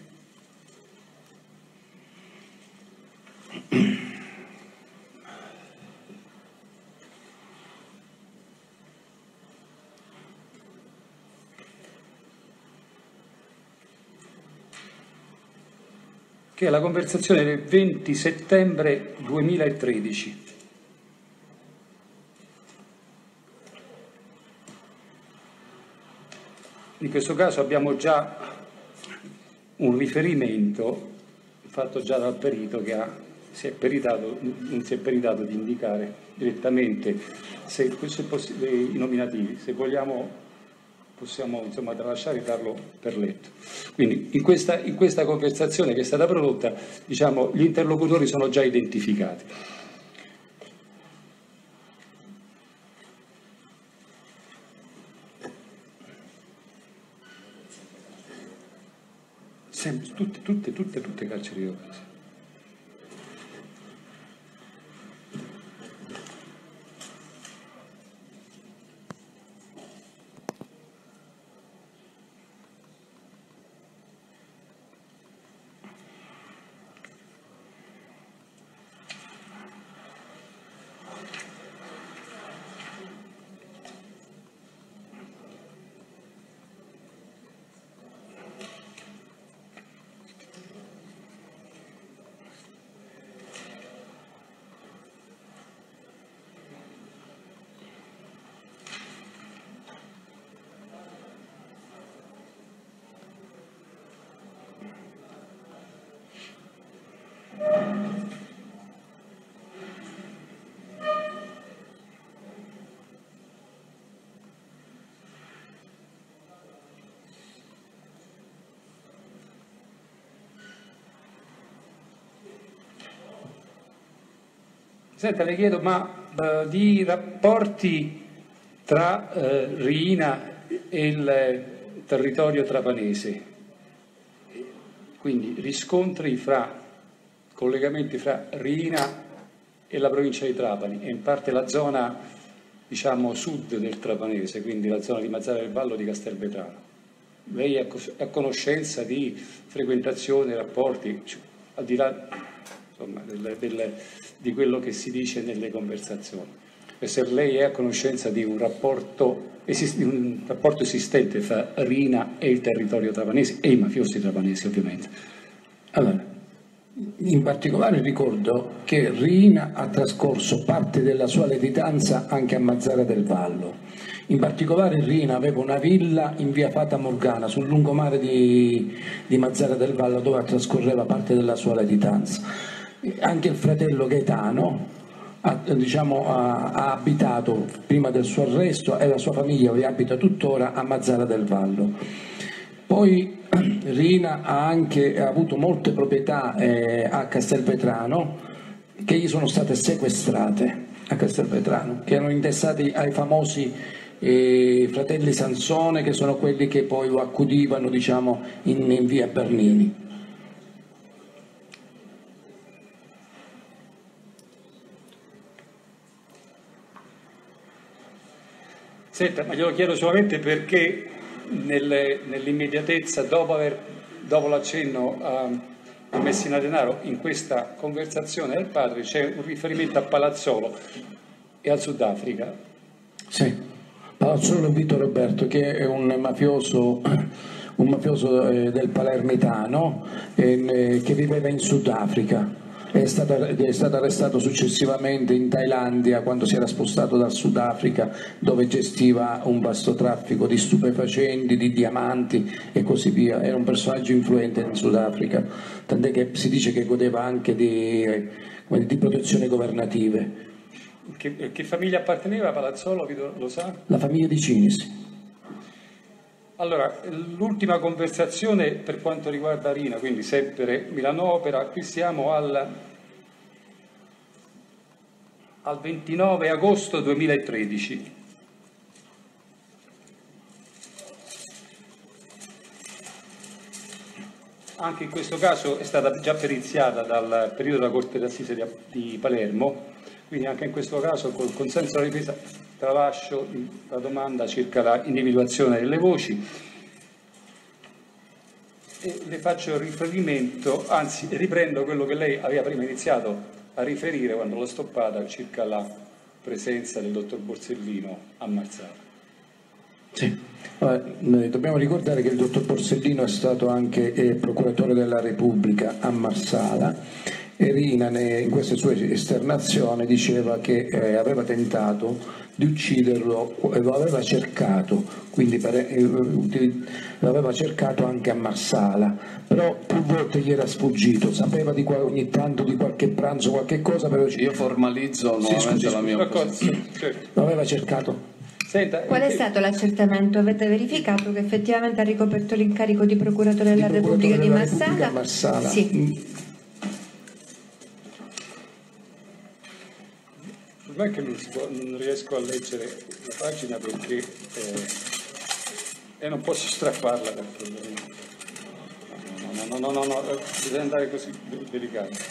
Che è la conversazione del venti settembre duemilatredici. in questo caso abbiamo già un riferimento fatto già dal perito che ha, si è peritato, non si è peritato di indicare direttamente se questo è possibile, i nominativi. Se vogliamo possiamo insomma tralasciare e darlo per letto. Quindi in questa, in questa conversazione che è stata prodotta, diciamo, gli interlocutori sono già identificati. Sempre, tutte, tutte, tutte, tutte carceri europee. Senta, le chiedo, ma uh, di rapporti tra uh, Riina e il territorio trapanese, quindi riscontri fra, collegamenti fra Riina e la provincia di Trapani e in parte la zona, diciamo, sud del trapanese, quindi la zona di Mazzara del Vallo di Castelvetrano. Lei è a conoscenza di frequentazione, rapporti, cioè, al di là insomma, del, del, di quello che si dice nelle conversazioni? E se lei è a conoscenza di un rapporto, esist- un rapporto esistente fra Riina e il territorio trapanese e i mafiosi trapanesi, ovviamente. Allora, in particolare ricordo che Riina ha trascorso parte della sua latitanza anche a Mazzara del Vallo. In particolare Riina aveva una villa in via Fata Morgana sul lungomare di, di Mazzara del Vallo, dove trascorreva parte della sua latitanza. Anche il fratello Gaetano ha, diciamo, ha, ha abitato prima del suo arresto e la sua famiglia vi abita tuttora a Mazzara del Vallo. Poi Riina ha anche avuto molte proprietà eh, a Castelvetrano che gli sono state sequestrate a Castelvetrano, che erano intestate ai famosi eh, fratelli Sansone, che sono quelli che poi lo accudivano, diciamo, in, in via Bernini. Senta, ma glielo chiedo solamente perché nelle, nell'immediatezza, dopo, aver, dopo l'accenno a, a Messina Denaro, in questa conversazione del padre c'è un riferimento a Palazzolo e al Sudafrica. Sì, Palazzolo Vito Roberto, che è un mafioso, un mafioso eh, del palermitano eh, che viveva in Sudafrica. È stato, è stato arrestato successivamente in Thailandia quando si era spostato dal Sudafrica, dove gestiva un vasto traffico di stupefacenti, di diamanti e così via. Era un personaggio influente in Sudafrica, tant'è che si dice che godeva anche di, di protezioni governative. Che, che famiglia apparteneva a Palazzolo, lo sa? La famiglia di Cinisi. Allora, l'ultima conversazione per quanto riguarda Riina, quindi sempre Milano Opera, qui siamo al, al ventinove agosto duemilatredici. Anche in questo caso è stata già periziata dal periodo della Corte d'Assise di, di Palermo, quindi anche in questo caso col consenso della difesa tralascio la domanda circa la individuazione delle voci e le faccio riferimento, anzi riprendo quello che lei aveva prima iniziato a riferire quando l'ho stoppata circa la presenza del dottor Borsellino a Marzara. Sì. Allora, dobbiamo ricordare che il dottor Borsellino è stato anche eh, procuratore della Repubblica a Marsala e Riina in queste sue esternazioni diceva che eh, aveva tentato di ucciderlo, lo aveva cercato, quindi per, eh, lo aveva cercato anche a Marsala, però più volte gli era sfuggito, sapeva di qua, ogni tanto di qualche pranzo, qualche cosa, però io formalizzo nuovamente sì, scusi, la mia opposizione. Lo aveva cercato. Senta, qual è stato l'accertamento? Avete verificato che effettivamente ha ricoperto l'incarico di procuratore della di Repubblica della di Marsala? Repubblica Marsala. Sì. Mm. Non è che non, si può, non riesco a leggere la pagina perché eh, e non posso strapparla perché no no no no, no, no deve andare così delicato.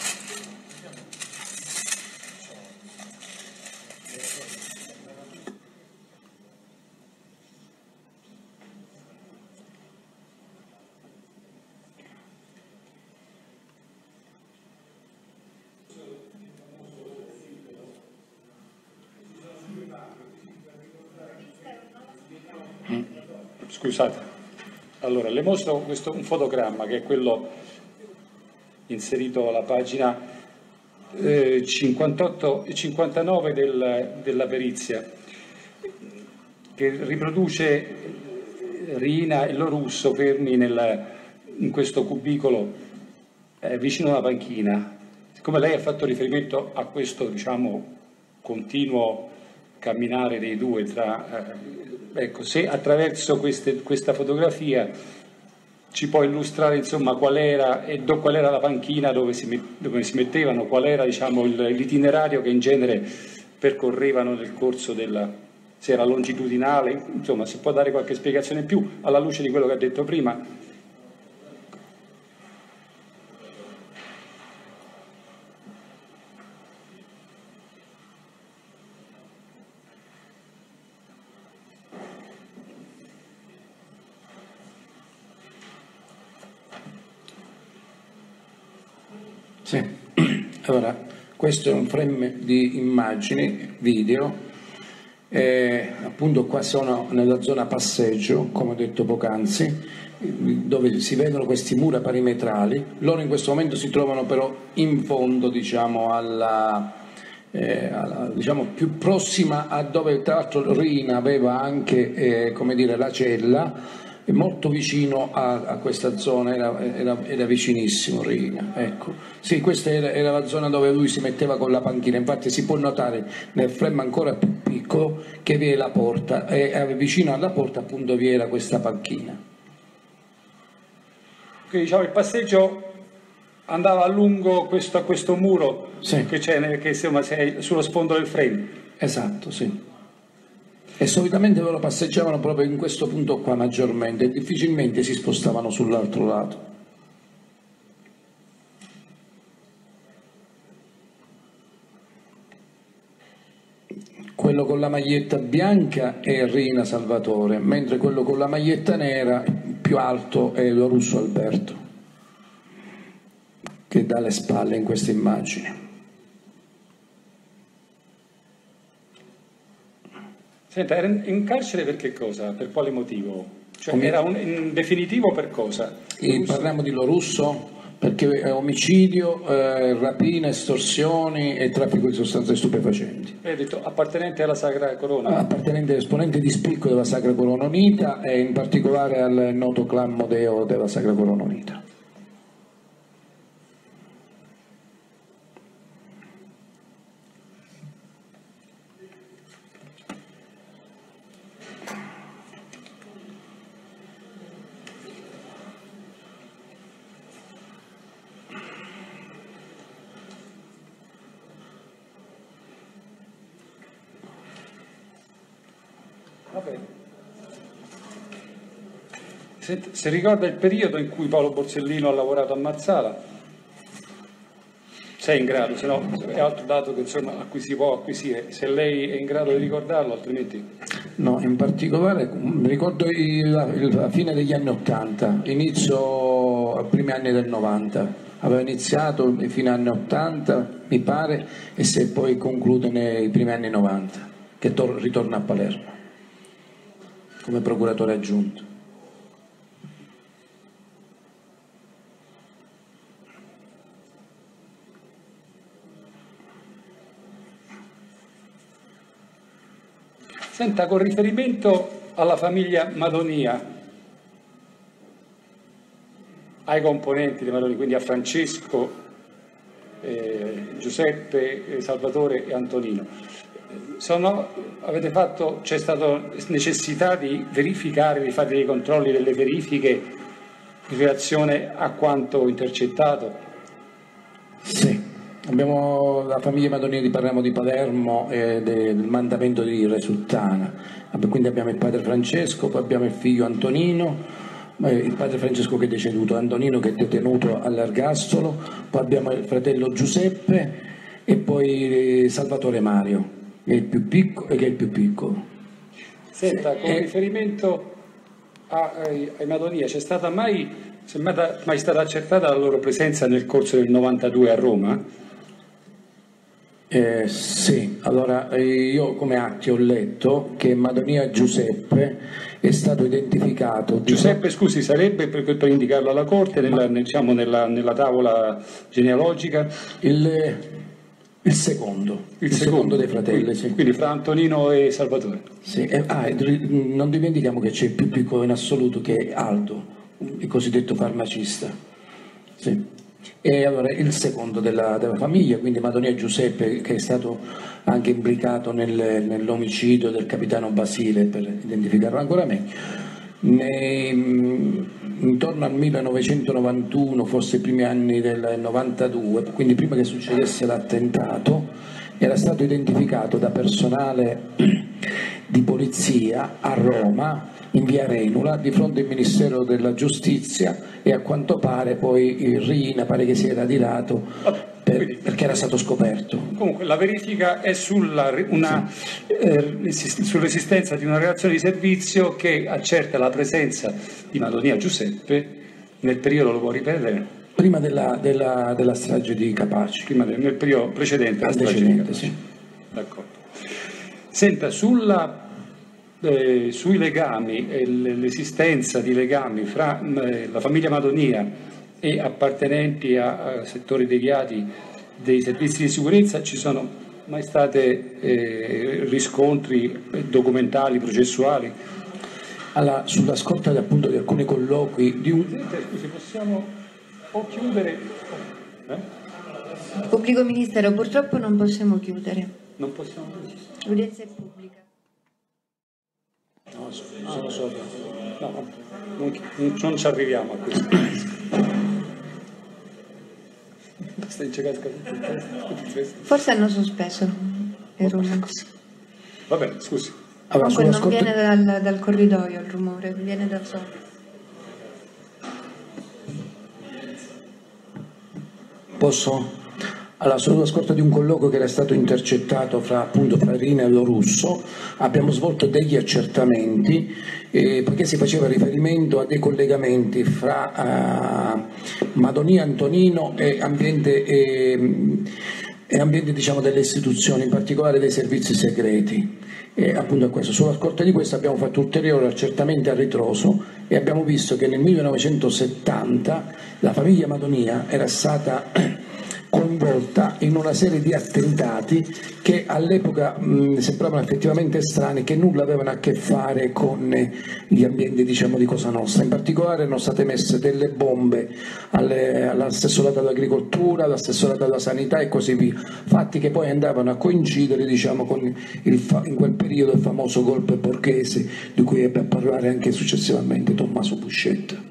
Scusate, allora le mostro questo, un fotogramma che è quello inserito alla pagina eh, cinquantotto e cinquantanove del, della perizia, che riproduce Riina e Lorusso fermi nel, in questo cubicolo eh, vicino alla panchina. Siccome lei ha fatto riferimento a questo, diciamo, continuo camminare dei due tra... Eh, ecco, se attraverso queste, questa fotografia ci può illustrare insomma qual era, e do, qual era la panchina dove si, dove si mettevano, qual era diciamo, il, l'itinerario che in genere percorrevano nel corso della... se era longitudinale, insomma si può dare qualche spiegazione in più alla luce di quello che ha detto prima. Sì, allora questo è un frame di immagini, video, eh, appunto qua sono nella zona passeggio, come ho detto poc'anzi, dove si vedono questi mura perimetrali. Loro in questo momento si trovano però in fondo, diciamo, alla, eh, alla diciamo, più prossima a dove tra l'altro Riina aveva anche eh, come dire, la cella, molto vicino a, a questa zona, era, era, era vicinissimo Riina, ecco. Sì, questa era, era la zona dove lui si metteva con la panchina, infatti si può notare nel frame ancora più piccolo che vi è la porta e vicino alla porta appunto vi era questa panchina. Quindi diciamo il passeggio andava a lungo questo, a questo muro sì. che c'è che, insomma, sei sullo sfondo del frame. Esatto, sì. E solitamente loro passeggiavano proprio in questo punto qua maggiormente e difficilmente si spostavano sull'altro lato. Quello con la maglietta bianca è Riina Salvatore, mentre quello con la maglietta nera più alto è Lorusso Alberto, che dà le spalle in queste immagini. Senta, era in carcere per che cosa? Per quale motivo? Cioè, era un, in definitivo per cosa? E parliamo di Lorusso perché è omicidio, eh, rapina, estorsioni e traffico di sostanze stupefacenti. Hai detto appartenente alla Sacra Corona? Appartenente esponente di spicco della Sacra Corona Unita e in particolare al noto clan Modeo della Sacra Corona Unita. Se, se ricorda il periodo in cui Paolo Borsellino ha lavorato a Marsala, sei in grado, se no è altro dato che, insomma, a cui si può acquisire, se lei è in grado di ricordarlo, altrimenti... No, in particolare ricordo il, la, la fine degli anni ottanta, inizio ai primi anni del novanta, aveva iniziato fino agli anni ottanta mi pare e se poi conclude nei primi anni novanta che tor- ritorna a Palermo come procuratore aggiunto. Senta, con riferimento alla famiglia Madonia, ai componenti di Madonia, quindi a Francesco, eh, Giuseppe, eh, Salvatore e Antonino, sono, avete fatto, c'è stata necessità di verificare, di fare dei controlli, delle verifiche in relazione a quanto intercettato? Sì. Abbiamo la famiglia Madonia di Parliamo di Palermo e del mandamento di Resuttana, quindi abbiamo il padre Francesco, poi abbiamo il figlio Antonino, il padre Francesco che è deceduto, Antonino che è detenuto all'ergastolo, poi abbiamo il fratello Giuseppe e poi Salvatore Mario, che è il più piccolo. Che è il più piccolo. Senta, con e... riferimento a, ai, ai Madonia, c'è stata mai, è mai stata accertata la loro presenza nel corso del novantadue a Roma? Eh, sì, allora io come atti ho letto che Madonia Giuseppe è stato identificato. Giuseppe, scusi, sarebbe per, per indicarlo alla Corte nella, Ma... diciamo, nella, nella tavola genealogica? Il, il secondo, il, il secondo, secondo dei fratelli. Quindi, sì. quindi fra Antonino e Salvatore. Sì, eh, ah, non dimentichiamo che c'è il più piccolo in assoluto che è Aldo, il cosiddetto farmacista. Sì. E allora il secondo della, della famiglia, quindi Madonia Giuseppe, che è stato anche implicato nel, nell'omicidio del capitano Basile, per identificarlo ancora meglio, ne, intorno al millenovecentonovantuno, forse i primi anni del novantadue, quindi prima che succedesse l'attentato, era stato identificato da personale di polizia a Roma, in via Renula, di fronte al Ministero della Giustizia, e a quanto pare poi il Rina pare che si era dilato per, perché era stato scoperto. Comunque la verifica è sulla, una, eh, sull'esistenza di una relazione di servizio che accerta la presenza di Madonia Giuseppe nel periodo, lo può ripetere? Prima della, della, della strage di Capaci. Prima del, nel periodo precedente alla strage di Capaci. Sì. D'accordo. Senta, sulla... Eh, sui legami e l'esistenza di legami fra eh, la famiglia Madonia e appartenenti a, a settori deviati dei servizi di sicurezza, ci sono mai state eh, riscontri documentali, processuali? Allora, sulla scorta appunto di alcuni colloqui di un... Scusi, possiamo o chiudere? Eh? Pubblico Ministero, purtroppo non possiamo chiudere. Non possiamo chiudere? L'udienza è pubblica. No, sono sopra. No, non, non ci arriviamo a questo. Forse hanno sospeso il rumore. Va bene, scusi. Allora, comunque non scorta... viene dal, dal corridoio il rumore, viene da sopra. Posso? Allora, sulla scorta di un colloquio che era stato intercettato fra, appunto, fra Rina e Lo Russo, abbiamo svolto degli accertamenti eh, perché si faceva riferimento a dei collegamenti fra uh, Madonia Antonino e ambiente, e, e ambiente diciamo, delle istituzioni, in particolare dei servizi segreti. E appunto a questo. Sulla scorta di questo abbiamo fatto ulteriori accertamenti a ritroso e abbiamo visto che nel millenovecentosettanta la famiglia Madonia era stata coinvolta in una serie di attentati che all'epoca mh, sembravano effettivamente strani, che nulla avevano a che fare con eh, gli ambienti diciamo di Cosa Nostra. In particolare erano state messe delle bombe alle, all'assessorato all'agricoltura, all'assessorato alla sanità e così via, fatti che poi andavano a coincidere diciamo con il fa- in quel periodo il famoso golpe borghese di cui ebbe a parlare anche successivamente Tommaso Buscetta.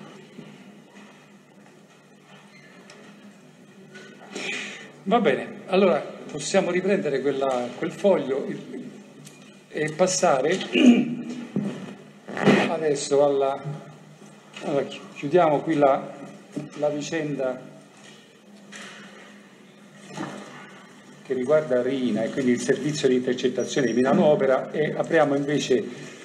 Va bene, allora possiamo riprendere quella, quel foglio e passare adesso alla... Allora, chiudiamo qui la, la vicenda che riguarda Rina e quindi il servizio di intercettazione di Milano Opera e apriamo invece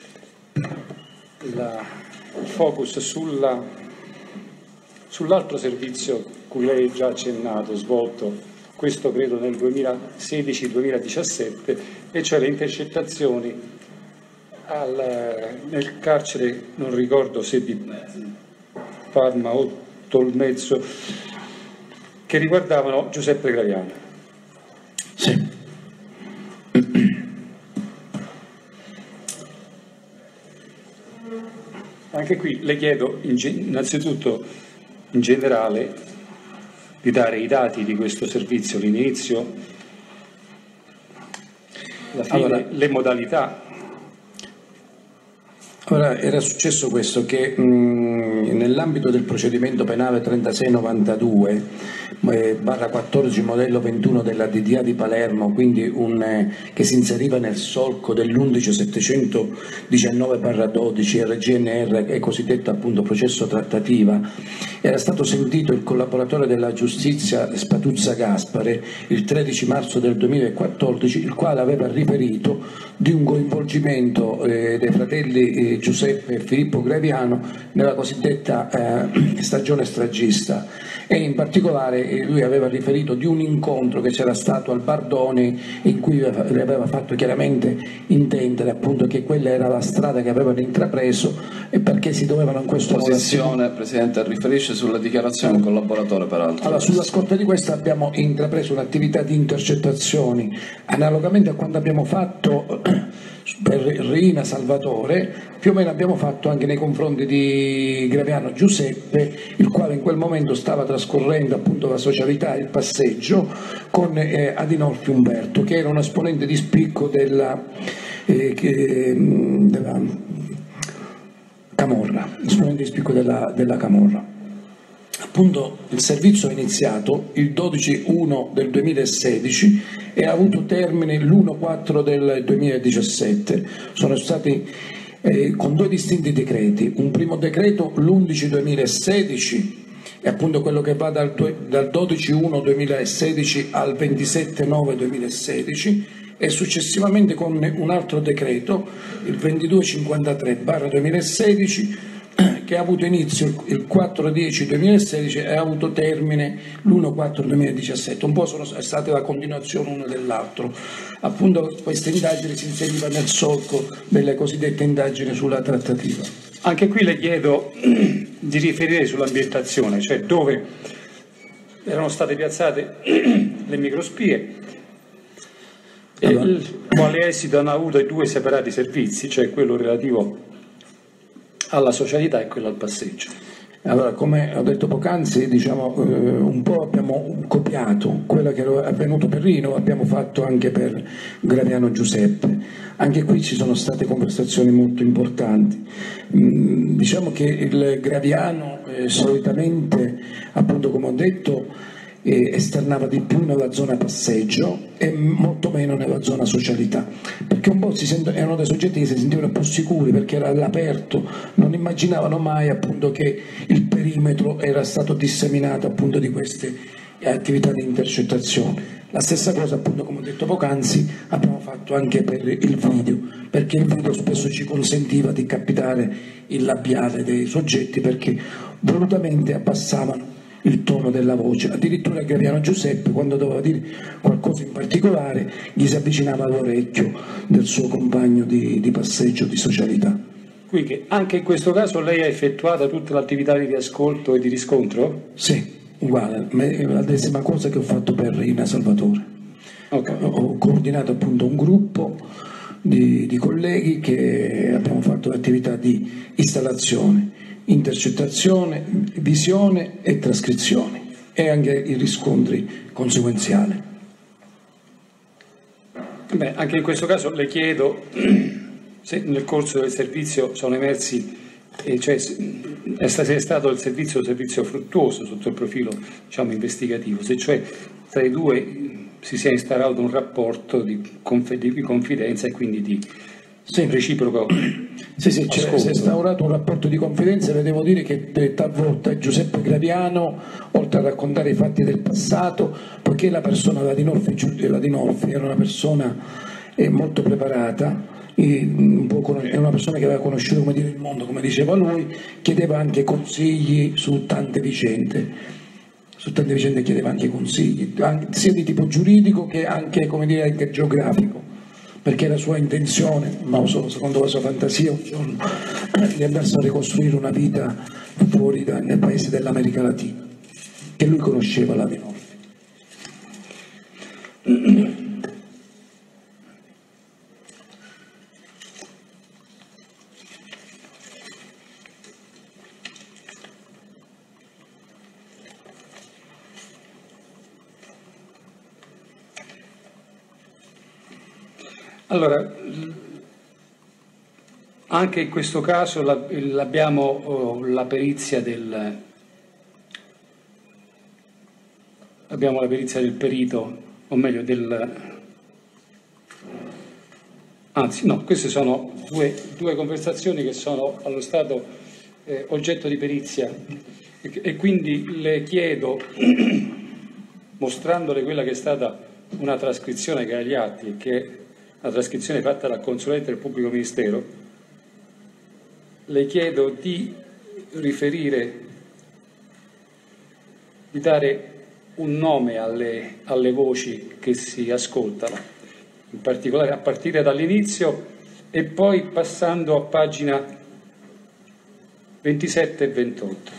la, il focus sulla, sull'altro servizio cui lei ha già accennato, svolto questo credo nel duemilasedici duemiladiciassette, e cioè le intercettazioni al, nel carcere, non ricordo se di Parma o Tolmezzo, che riguardavano Giuseppe Graviano. Sì. Anche qui le chiedo in, innanzitutto in generale di dare i dati di questo servizio, l'inizio, la fine, allora, le modalità. Ora, era successo questo, che mh, nell'ambito del procedimento penale trentasei novantadue eh, barra quattordici modello ventuno della D D A di Palermo, quindi un, eh, che si inseriva nel solco dell'undici settecentodiciannove barra dodici R G N R, che è cosiddetto appunto processo trattativa, era stato sentito il collaboratore della giustizia Spatuzza Gaspare il tredici marzo del duemilaquattordici, il quale aveva riferito di un coinvolgimento eh, dei fratelli eh, Giuseppe e Filippo Graviano nella cosiddetta eh, stagione stragista, e in particolare eh, lui aveva riferito di un incontro che c'era stato al Bardoni in cui le aveva fatto chiaramente intendere appunto che quella era la strada che avevano intrapreso e perché si dovevano in questo modo... Posizione, Presidente, riferisce sulla dichiarazione del collaboratore peraltro. Allora, sulla scorta di questa abbiamo intrapreso un'attività di intercettazioni analogamente a quanto abbiamo fatto per Rina Salvatore, più o meno abbiamo fatto anche nei confronti di Graviano Giuseppe, il quale in quel momento stava trascorrendo appunto la socialità e il passeggio con eh, Adinolfi Umberto, che era un esponente di spicco della, eh, che, della Camorra, esponente di spicco della, della Camorra. Appunto il servizio è iniziato il dodici uno del duemilasedici e ha avuto termine l'uno quattro del duemiladiciassette. Sono stati eh, con due distinti decreti, un primo decreto l'undici duemilasedici, è appunto quello che va dal, dal dodici uno duemilasedici al ventisette nove duemilasedici, e successivamente con un altro decreto, il ventidue cinquantatré barra duemilasedici, che ha avuto inizio il quattro dieci duemilasedici e ha avuto termine l'uno quattro duemiladiciassette. Un po' sono state la continuazione uno dell'altro. Appunto questa indagine si inseriva nel solco delle cosiddette indagini sulla trattativa. Anche qui le chiedo di riferire sull'ambientazione, cioè dove erano state piazzate le microspie e allora, il, quale esito hanno avuto i due separati servizi, cioè quello relativo alla socialità e quello al passeggio. Allora, come ho detto poc'anzi, diciamo, eh, un po' abbiamo copiato quello che era avvenuto per Rino, abbiamo fatto anche per Graviano Giuseppe. Anche qui ci sono state conversazioni molto importanti. Mm, diciamo che il Graviano eh, solitamente, appunto come ho detto, eh, esternava di più nella zona passeggio e molto meno nella zona socialità, perché un po' si sent- erano dei soggetti che si sentivano più sicuri perché era all'aperto, non immaginavano mai appunto che il perimetro era stato disseminato appunto di queste attività di intercettazione. La stessa cosa appunto, come ho detto poc'anzi, abbiamo fatto anche per il video, perché il video spesso ci consentiva di captare il labiale dei soggetti perché volutamente abbassavano il tono della voce. Addirittura Graviano Giuseppe, quando doveva dire qualcosa in particolare, gli si avvicinava all'orecchio del suo compagno di, di passeggio, di socialità. Quindi anche in questo caso lei ha effettuato tutta l'attività di ascolto e di riscontro? Sì, uguale, è la medesima cosa che ho fatto per Rina Salvatore. Okay. Ho coordinato appunto un gruppo di, di colleghi che abbiamo fatto l'attività di installazione, intercettazione, visione e trascrizione e anche i riscontri conseguenziali. Beh, anche in questo caso le chiedo se nel corso del servizio sono emersi, eh, cioè è stato il servizio un servizio fruttuoso sotto il profilo, diciamo, investigativo, se cioè tra i due si sia instaurato un rapporto di, conf- di confidenza e quindi di sì. reciproco. Sì, sì, si è instaurato un rapporto di confidenza e devo dire che talvolta Giuseppe Graviano, oltre a raccontare i fatti del passato, poiché la persona, la Dinolfi, la Dinolfi era una persona eh, molto preparata, eh, un po' è una persona che aveva conosciuto, come dire, il mondo, come diceva lui, chiedeva anche consigli su tante vicende. Su tante vicende chiedeva anche consigli, sia di tipo giuridico che anche, come dire, anche geografico, perché la sua intenzione, ma solo secondo la sua fantasia, un giorno di andarsi a ricostruire una vita fuori da, nel paese dell'America Latina, che lui conosceva la Dinolfi. Allora, anche in questo caso abbiamo oh, la perizia del abbiamo la perizia del perito, o meglio del anzi no, queste sono due, due conversazioni che sono allo stato eh, oggetto di perizia e, e quindi le chiedo, mostrandole quella che è stata una trascrizione che ha agli atti, che è una trascrizione fatta dal consulente del pubblico ministero, le chiedo di riferire, di dare un nome alle, alle voci che si ascoltano, in particolare a partire dall'inizio e poi passando a pagina ventisette e ventotto.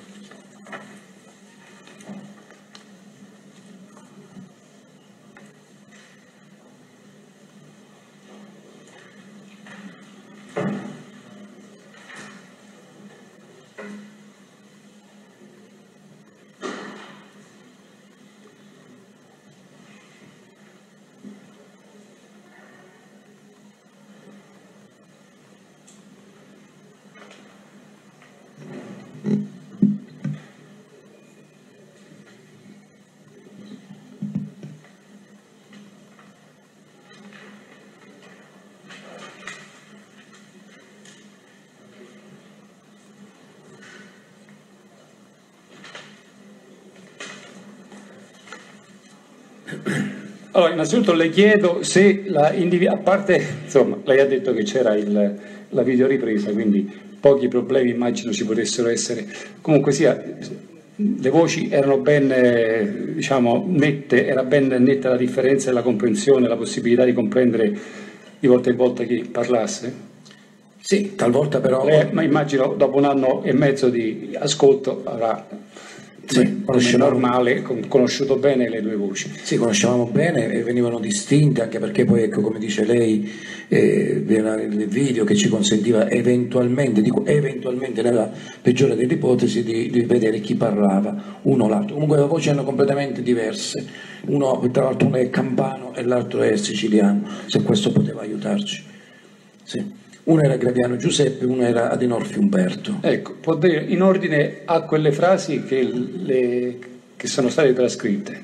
Allora, innanzitutto le chiedo se, la a parte, insomma, lei ha detto che c'era la videoripresa, quindi pochi problemi immagino ci potessero essere. Comunque sia, le voci erano ben, diciamo, nette, era ben netta la differenza e la comprensione, la possibilità di comprendere di volta in volta chi parlasse? Sì, talvolta però... Lei, ma immagino dopo un anno e mezzo di ascolto avrà... Sì, come normale, conosciuto bene le due voci. Sì, conoscevamo bene e venivano distinte, anche perché poi, ecco, come dice lei, eh, era il video che ci consentiva eventualmente, dico eventualmente nella peggiore delle ipotesi, di, di vedere chi parlava, uno o l'altro. Comunque le voci erano completamente diverse, uno, tra l'altro uno è campano e l'altro è siciliano, se questo poteva aiutarci. Sì. Uno era Graviano Giuseppe, uno era Adinolfi Umberto. Ecco, può dire in ordine a quelle frasi che, le, che sono state trascritte,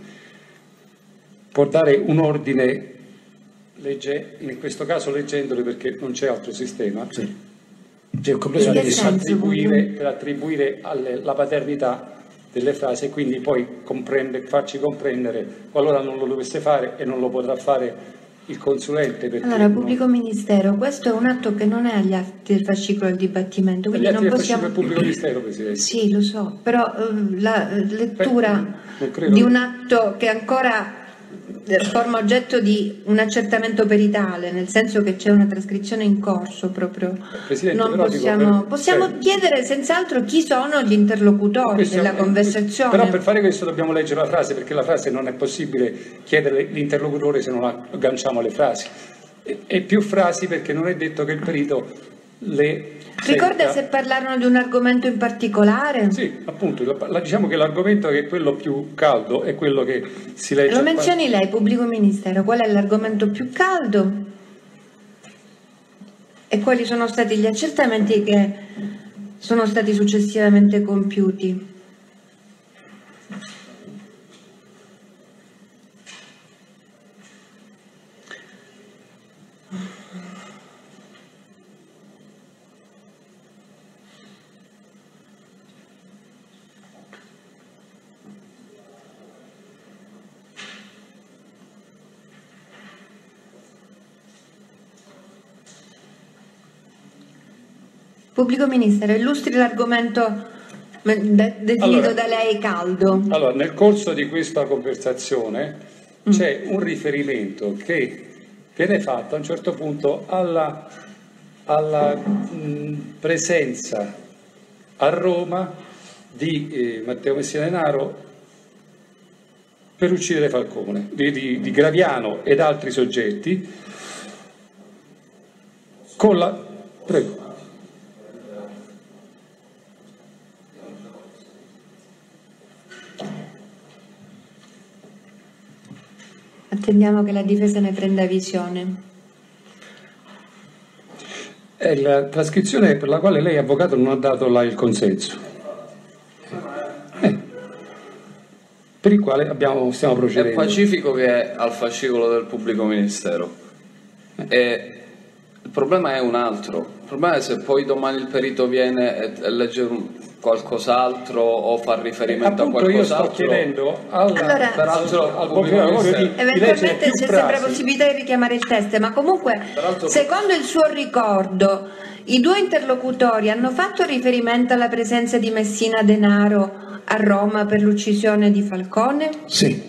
può dare un ordine, legge, in questo caso leggendole perché non c'è altro sistema, sì. C'è per, attribuire, per attribuire alle, la paternità delle frasi e quindi poi comprende, farci comprendere qualora non lo dovesse fare e non lo potrà fare il consulente. Allora, pubblico non... ministero, questo è un atto che non è agli atti del fascicolo del dibattimento, quindi non possiamo... del pubblico ministero, Presidente. Sì, lo so, però uh, la lettura Beh, di un atto che ancora forma oggetto di un accertamento peritale, nel senso che c'è una trascrizione in corso proprio. Presidente, non possiamo, dico, per... possiamo cioè... chiedere senz'altro chi sono gli interlocutori questo, della conversazione. Però per fare questo dobbiamo leggere la frase, perché la frase non è possibile chiedere l'interlocutore se non agganciamo le frasi. E, e più frasi perché non è detto che il perito le... Ricorda senta... se parlarono di un argomento in particolare? Sì, appunto, la, diciamo che l'argomento che è quello più caldo è quello che si legge... Lo menzioni lei, pubblico ministero, qual è l'argomento più caldo? E quali sono stati gli accertamenti che sono stati successivamente compiuti? Pubblico ministero, illustri l'argomento definito allora, da lei caldo. Allora, nel corso di questa conversazione mm. c'è un riferimento che viene fatto a un certo punto alla, alla mh, presenza a Roma di eh, Matteo Messina Denaro per uccidere Falcone, di, di, di Graviano ed altri soggetti con la... Prego. Attendiamo che la difesa ne prenda visione. È la trascrizione per la quale lei, avvocato, non ha dato là il consenso, eh, per il quale abbiamo, stiamo procedendo. È Pacifico che è al fascicolo del pubblico ministero. E il problema è un altro. Il problema è se poi domani il perito viene e, e legge qualcos'altro o fa riferimento eh, a qualcos'altro. Io sto chiedendo alla, allora, peraltro, al procuratore di, di eventualmente c'è sempre frasi. possibilità di richiamare il test, ma comunque Peraltro, secondo il suo ricordo i due interlocutori hanno fatto riferimento alla presenza di Messina Denaro a Roma per l'uccisione di Falcone? Sì.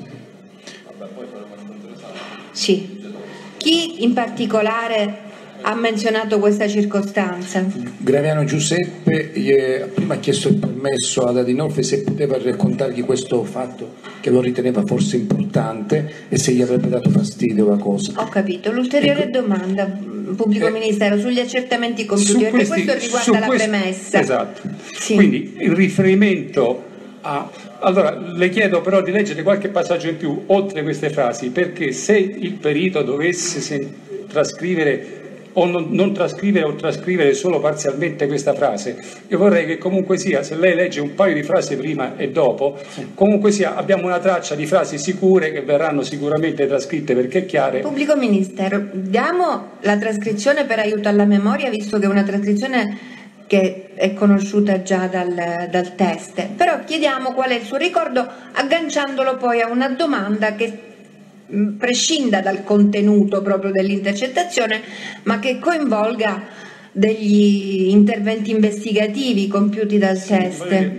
Sì. Chi in particolare ha menzionato questa circostanza? Graviano Giuseppe gli, prima ha chiesto il permesso ad Adinolfi se poteva raccontargli questo fatto che lo riteneva forse importante e se gli avrebbe dato fastidio la cosa. Ho capito. L'ulteriore ecco, domanda, pubblico eh, ministero, sugli accertamenti compiuti, perché questi, questo riguarda la questi, premessa. Esatto. Sì. Quindi il riferimento a... Allora, le chiedo però di leggere qualche passaggio in più, oltre queste frasi, perché se il perito dovesse sen- trascrivere o non, non trascrivere o trascrivere solo parzialmente questa frase, io vorrei che comunque sia, se lei legge un paio di frasi prima e dopo, comunque sia abbiamo una traccia di frasi sicure che verranno sicuramente trascritte perché chiare. Pubblico ministero, diamo la trascrizione per aiuto alla memoria, visto che è una trascrizione che è conosciuta già dal, dal test, però chiediamo qual è il suo ricordo agganciandolo poi a una domanda che prescinda dal contenuto proprio dell'intercettazione, ma che coinvolga degli interventi investigativi compiuti dal test.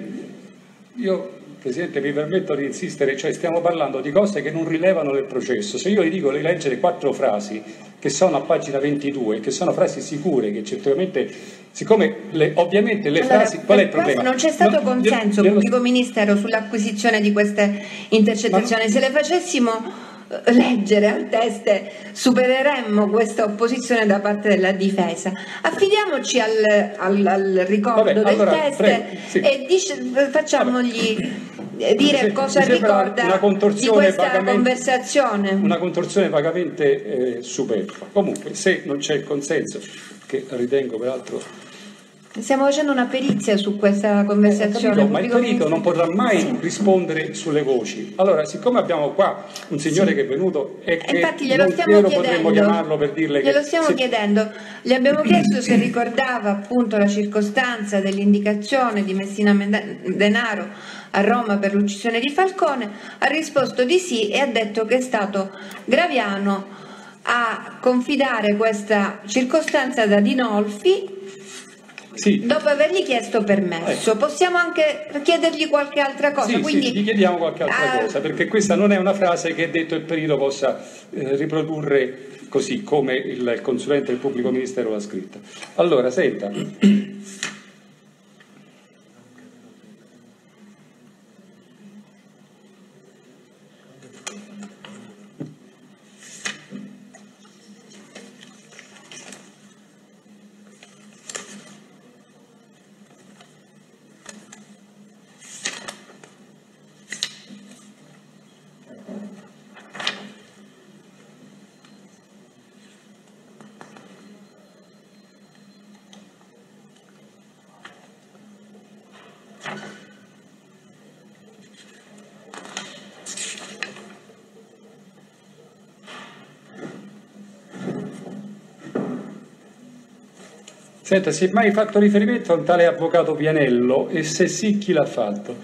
Io, Presidente, mi permetto di insistere, cioè stiamo parlando di cose che non rilevano nel processo. Se io gli dico di leggere quattro frasi che sono a pagina ventidue, che sono frasi sicure, che certamente, siccome le, ovviamente le allora, frasi, qual è il problema? Non c'è stato no, consenso, glielo, pubblico ministero, sull'acquisizione di queste intercettazioni. Se le facessimo leggere al test supereremmo questa opposizione da parte della difesa. Affidiamoci al, al, al ricordo Vabbè, del allora, test prego, sì. e dice, facciamogli Vabbè. dire Mi cosa sembra ricorda una di questa vagamente, conversazione. Una contorsione vagamente eh, superflua. Comunque, se non c'è il consenso, che ritengo peraltro... Stiamo facendo una perizia su questa conversazione. Capito, ma il perito non potrà mai sì. rispondere sulle voci. Allora, siccome abbiamo qua un signore sì. che è venuto e che infatti glielo non stiamo chiedendo, potremmo chiamarlo per dirle glielo che... stiamo se... chiedendo, gli abbiamo chiesto se ricordava appunto la circostanza dell'indicazione di Messina Denaro a Roma per l'uccisione di Falcone, ha risposto di sì e ha detto che è stato Graviano a confidare questa circostanza ad Adinolfi. Sì. Dopo avergli chiesto permesso, eh. possiamo anche chiedergli qualche altra cosa. Sì, quindi... sì, gli chiediamo qualche altra ah... cosa, perché questa non è una frase che detto il perito possa eh, riprodurre così come il consulente del pubblico ministero l'ha scritta. Allora, senta. Senta, si è mai fatto riferimento a un tale avvocato Vianello e se sì, chi l'ha fatto?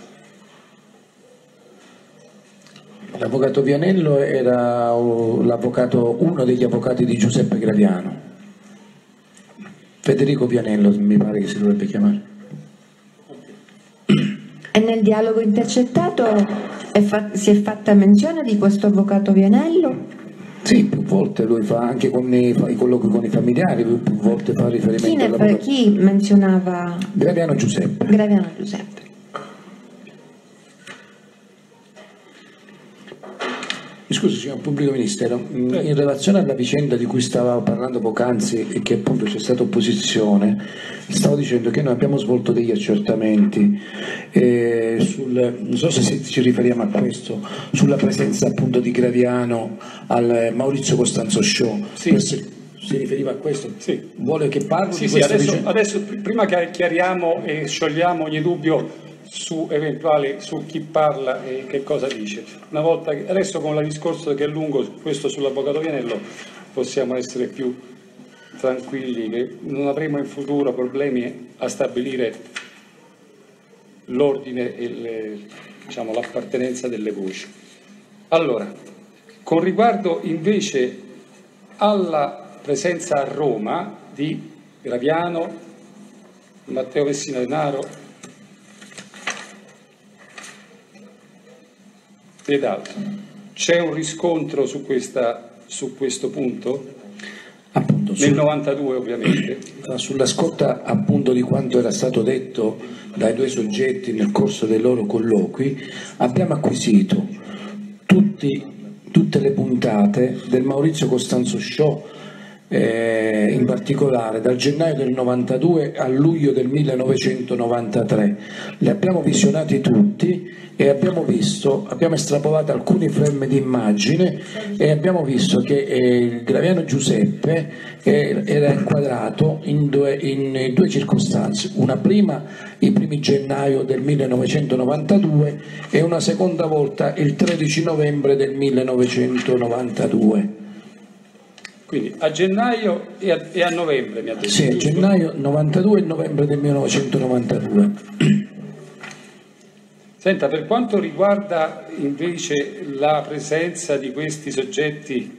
L'avvocato Vianello era l'avvocato, uno degli avvocati di Giuseppe Graviano. Federico Vianello mi pare che si dovrebbe chiamare. E nel dialogo intercettato è fa- si è fatta menzione di questo avvocato Vianello? Sì, più volte lui fa anche con i, i colloqui con i familiari, lui più volte fa riferimento chi, ne all'avvocato. Chi menzionava? Graviano Giuseppe. Graviano Giuseppe. Mi scusi, signor Pubblico Ministero, in relazione alla vicenda di cui stava parlando poc'anzi e che appunto c'è stata opposizione, stavo dicendo che noi abbiamo svolto degli accertamenti, eh, sul, non so se ci riferiamo a questo, sulla presenza appunto di Graviano al Maurizio Costanzo Show. Sì. Presso, si riferiva a questo? Sì. Vuole che parli sì, di sì, questo? adesso, Dice... adesso prima che chiariamo e sciogliamo ogni dubbio su eventuali, su chi parla e che cosa dice. Una volta che, adesso con il discorso che è lungo, questo sull'avvocato Vianello, possiamo essere più tranquilli che non avremo in futuro problemi a stabilire l'ordine e le, diciamo, l'appartenenza delle voci. Allora, con riguardo invece alla presenza a Roma di Graviano, Matteo Messina Denaro ed altri, c'è un riscontro su, questa, su questo punto? Appunto, nel novantadue ovviamente. Sulla scorta appunto di quanto era stato detto dai due soggetti nel corso dei loro colloqui, abbiamo acquisito tutti, tutte le puntate del Maurizio Costanzo Show, eh, in particolare dal gennaio del novantadue al luglio del millenovecentonovantatré. Le abbiamo visionati tutti e abbiamo visto, abbiamo estrapolato alcuni frame di immagine e abbiamo visto che eh, il Graviano Giuseppe eh, era inquadrato in due, in due circostanze, una prima i primi gennaio del millenovecentonovantadue e una seconda volta il tredici novembre del millenovecentonovantadue. Quindi a gennaio e a, e a novembre mi ha detto. Sì, a gennaio novantadue e novembre del millenovecentonovantadue. Senta, per quanto riguarda invece la presenza di questi soggetti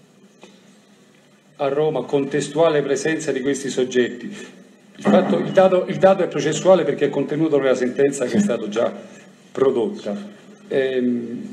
a Roma, contestuale presenza di questi soggetti, il, fatto, il, dato, il dato è processuale perché è contenuto nella sentenza che è stata già prodotta. Ehm,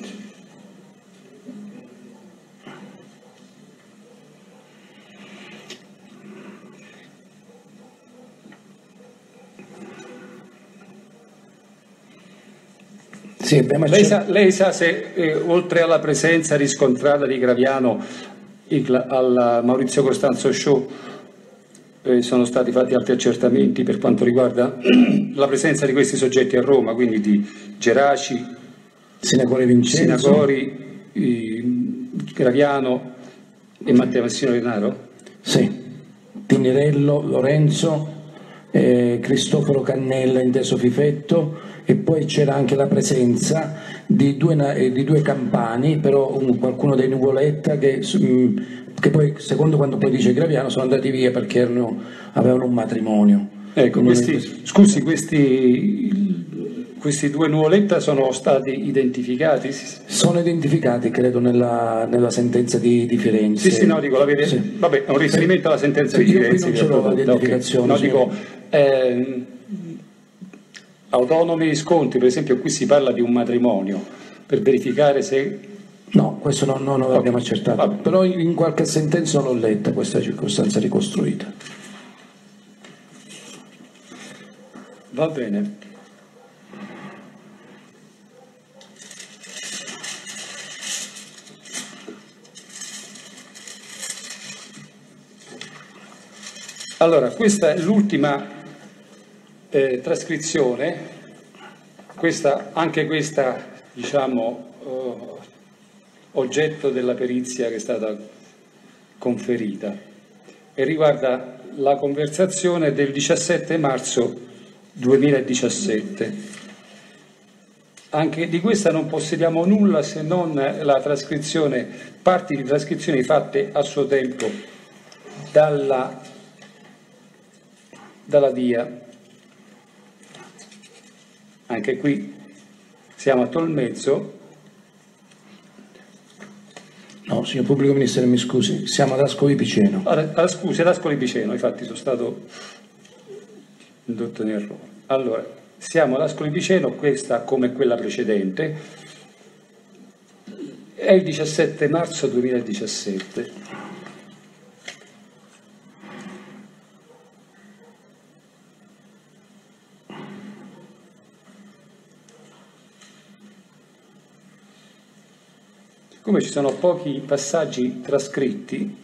Sì, lei, sa, lei sa se eh, oltre alla presenza riscontrata di Graviano il, al Maurizio Costanzo Show eh, sono stati fatti altri accertamenti per quanto riguarda la presenza di questi soggetti a Roma, quindi di Geraci, Senatore Vincenzo, Sinagori, eh, Graviano e Matteo Messina Denaro? Sì, Tinirello, Lorenzo, eh, Cristoforo Cannella, inteso Fifetto, e poi c'era anche la presenza di due, di due campani, però um, qualcuno dei Nuvoletta che, um, che poi secondo quanto poi dice Graviano sono andati via perché erano, avevano un matrimonio. Ecco, questi, scusi, questi, questi due Nuvoletta sono stati identificati? Sono identificati, credo, nella, nella sentenza di, di Firenze. Sì, sì, no, dico, la vede... sì. Vabbè, è un riferimento alla sentenza sì, di Firenze. Io qui non ce l'ho l'identificazione. Okay. No, dico... Eh, autonomi riscontri, per esempio qui si parla di un matrimonio, per verificare se... No, questo non, non l'abbiamo okay. accertato, Vabbè. Però in qualche sentenza l'ho letta questa circostanza ricostruita. Va bene. Allora, questa è l'ultima Eh, trascrizione, questa, anche questa diciamo eh, oggetto della perizia che è stata conferita e riguarda la conversazione del diciassette marzo duemiladiciassette. Anche di questa non possediamo nulla se non la trascrizione, parti di trascrizioni fatte a suo tempo dalla, dalla D I A. Anche qui siamo a Tolmezzo. No, signor Pubblico Ministero, mi scusi, siamo ad Ascoli Piceno. Ah, scusi, ad Ascoli Piceno, infatti sono stato indotto in errore. Allora, siamo ad Ascoli Piceno, questa come quella precedente, è il diciassette marzo duemiladiciassette. Come ci sono pochi passaggi trascritti,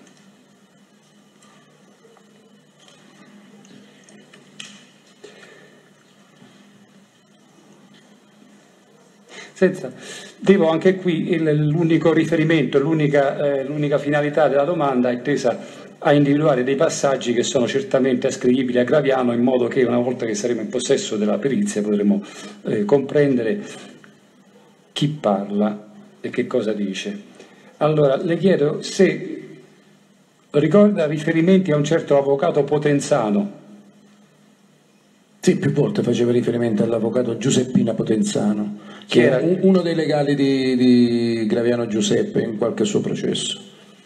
senza, devo anche qui il, l'unico riferimento, l'unica, eh, l'unica finalità della domanda è tesa a individuare dei passaggi che sono certamente ascrivibili a Graviano, in modo che una volta che saremo in possesso della perizia potremo eh, comprendere chi parla e che cosa dice. Allora, le chiedo se ricorda riferimenti a un certo avvocato Potenzano. Sì, più volte faceva riferimento all'avvocato Giuseppina Potenzano, che era uno dei legali di, di Graviano Giuseppe in qualche suo processo.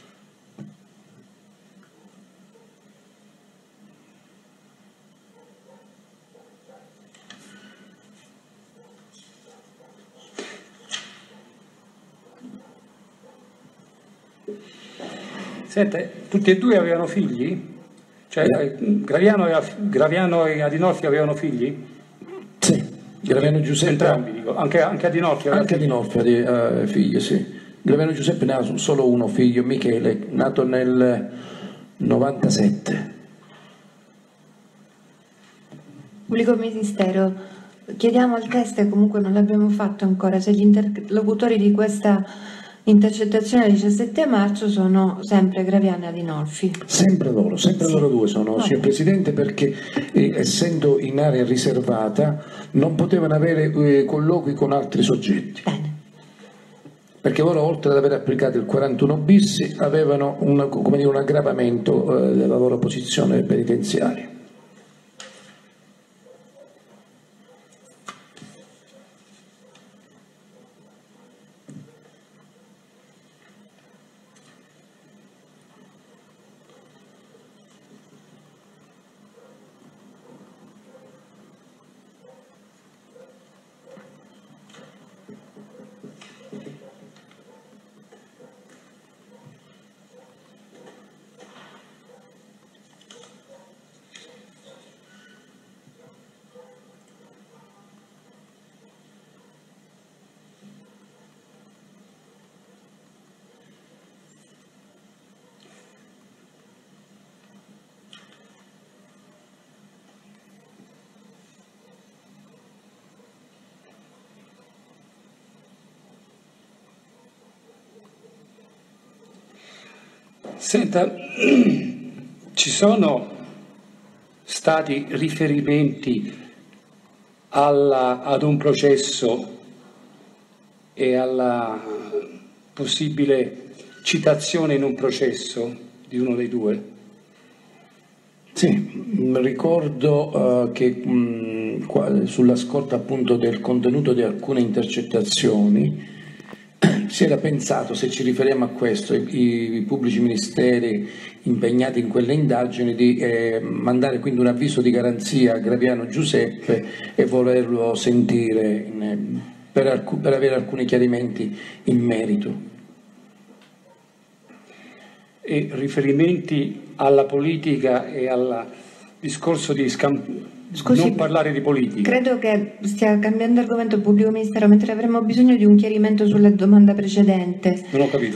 Senta, tutti e due avevano figli? Cioè, Graviano, aveva, Graviano e Adinolfi avevano figli? Sì, Graviano Giuseppe. Entrambi, dico. Anche, anche Adinolfi aveva Anche figli? Adinolfi aveva uh, figli, sì. Graviano Giuseppe ne ha solo uno figlio, Michele, nato nel novantasette. Pubblico Ministero, chiediamo al test, e comunque non l'abbiamo fatto ancora, se gli interlocutori di questa intercettazione del diciassette marzo sono sempre Graviano e Adinolfi. Sempre loro, sempre sì. loro due sono, no. Signor Presidente, perché eh, essendo in area riservata non potevano avere eh, colloqui con altri soggetti. Bene. Perché loro, oltre ad aver applicato il quarantuno bis, avevano una, come dire, un aggravamento eh, della loro posizione penitenziaria. Senta, ci sono stati riferimenti alla, ad un processo e alla possibile citazione in un processo di uno dei due? Sì, ricordo uh, che mh, qua, sulla scorta appunto del contenuto di alcune intercettazioni si era pensato, se ci riferiamo a questo, i, i pubblici ministeri impegnati in quelle indagini, di eh, mandare quindi un avviso di garanzia a Graviano Giuseppe e volerlo sentire in, per, alc- per avere alcuni chiarimenti in merito. E riferimenti alla politica e al discorso di scam- Scusi, non parlare di politica. Credo che stia cambiando argomento il pubblico ministero, mentre avremmo bisogno di un chiarimento sulla domanda precedente. Non ho capito.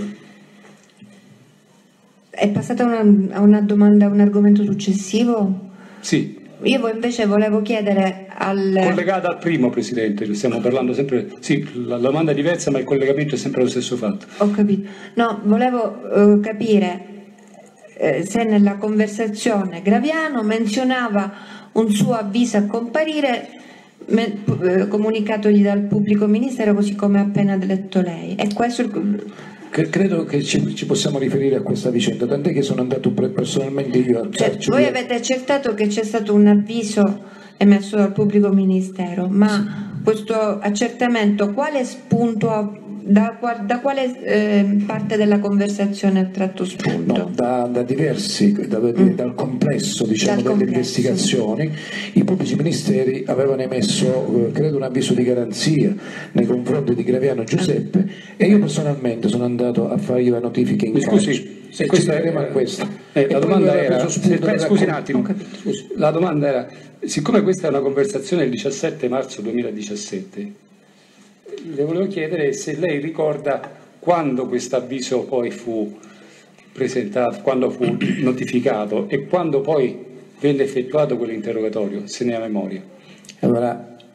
È passata una, a una domanda, a un argomento successivo? Sì. Io invece volevo chiedere al... Collegata al primo, Presidente, stiamo parlando sempre... Sì, la domanda è diversa, ma il collegamento è sempre lo stesso fatto. Ho capito. No, volevo uh, capire eh, se nella conversazione Graviano menzionava un suo avviso a comparire me, eh, comunicatogli dal pubblico ministero, così come ha appena detto lei. E questo il... Credo che ci, ci possiamo riferire a questa vicenda, tant'è che sono andato personalmente io al cioè, carcere. voi avete accertato che c'è stato un avviso emesso dal pubblico ministero, ma sì. Questo accertamento quale spunto, da, da quale eh, parte della conversazione ha tratto spunto? No, da, da diversi, da, mm. dal complesso, diciamo, dal delle complesso. investigazioni. I pubblici ministeri avevano emesso, eh, credo, un avviso di garanzia nei confronti di Graviano Giuseppe ah. e io personalmente sono andato a fare le notifiche in Mi scusi, se questa era, a questo. Eh, la domanda era, se, beh, scusi un attimo, scusi, la domanda era, siccome questa è una conversazione del diciassette marzo duemiladiciassette, le volevo chiedere se lei ricorda quando questo avviso poi fu presentato, quando fu notificato e quando poi venne effettuato quell'interrogatorio, se ne ha memoria. Allora,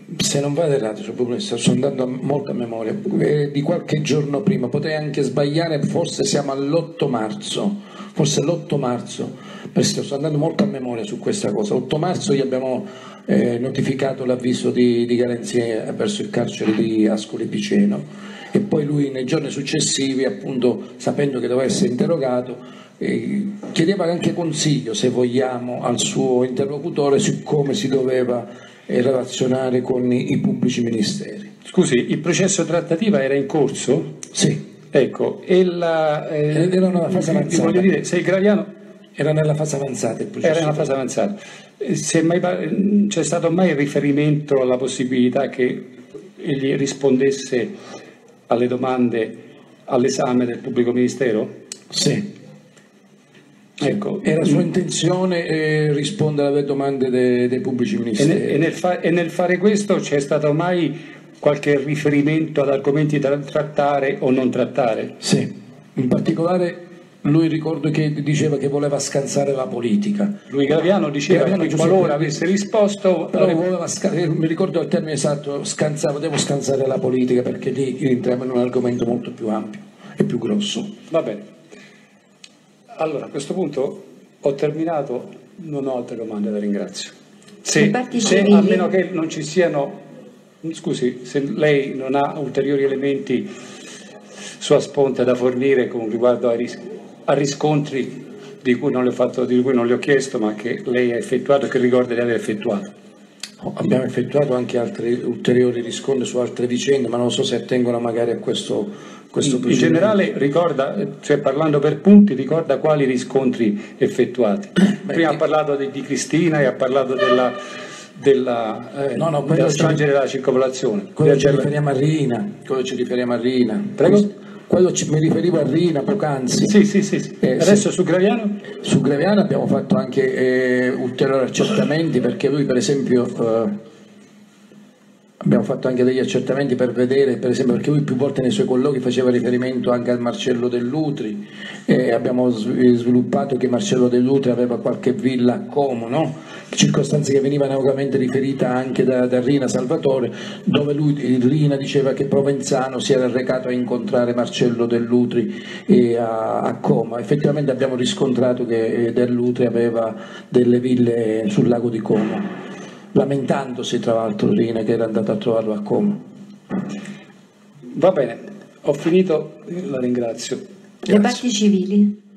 Se non vado errato, sto andando molto a memoria, eh, di qualche giorno prima, potrei anche sbagliare, forse siamo all'otto marzo, forse l'otto marzo, perché sto andando molto a memoria su questa cosa. otto marzo gli abbiamo eh, notificato l'avviso di, di garanzia verso il carcere di Ascoli Piceno, e poi lui nei giorni successivi, appunto sapendo che doveva essere interrogato, eh, chiedeva anche consiglio, se vogliamo, al suo interlocutore su come si doveva e relazionare con i, i pubblici ministeri. Scusi, il processo trattativa era in corso? Sì. Ecco, e la, eh, era nella fase avanzata. Voglio dire, se il Graviano era nella fase avanzata il processo. Era nella fase avanzata. Se mai, c'è stato mai riferimento alla possibilità che egli rispondesse alle domande all'esame del pubblico ministero? Sì. Ecco. Era sua intenzione eh, rispondere alle domande de, dei pubblici ministeri. E, ne, e, nel fa, e nel fare questo c'è stato mai qualche riferimento ad argomenti da trattare o non trattare? Sì, in particolare lui ricordo che diceva che voleva scansare la politica. Lui Graviano diceva Graviano che qualora avesse risposto... Però avrebbe... voleva sca... mi ricordo il termine esatto, scansare, devo scansare la politica, perché lì entriamo in un argomento molto più ampio e più grosso. Va bene. Allora, a questo punto ho terminato, non ho altre domande, la ringrazio. Se, se a meno che non ci siano, scusi, se lei non ha ulteriori elementi sua sponte da fornire con riguardo a, ris- a riscontri di cui, non le ho fatto, di cui non le ho chiesto, ma che lei ha effettuato e che ricorda di aver effettuato. Abbiamo effettuato anche altri ulteriori riscontri su altre vicende, ma non so se attengono magari a questo... In, in generale ricorda, cioè parlando per punti, ricorda quali riscontri effettuati. Beh, Prima ha parlato di, di Cristina e ha parlato della, della, eh, no, no, della strage della circolazione. Quello ci riferiamo a Rina, quello ci riferiamo a Rina. Prego? Quello ci, mi riferivo a Rina poc'anzi. Sì, sì, sì. sì. Eh, Adesso sì. Su Graviano? Su Graviano abbiamo fatto anche eh, ulteriori accertamenti, perché lui per esempio... Eh, Abbiamo fatto anche degli accertamenti per vedere, per esempio, perché lui più volte nei suoi colloqui faceva riferimento anche al Marcello Dell'Utri, e abbiamo sviluppato che Marcello Dell'Utri aveva qualche villa a Como, no? Circostanze che venivano ovviamente riferite anche da, da Rina Salvatore, dove lui, Rina diceva che Provenzano si era recato a incontrare Marcello Dell'Utri e a, a Como. Effettivamente abbiamo riscontrato che Dell'Utri aveva delle ville sul lago di Como, lamentandosi tra l'altro Rina che era andato a trovarlo a Como. Va bene, ho finito, la ringrazio. Le parti civili.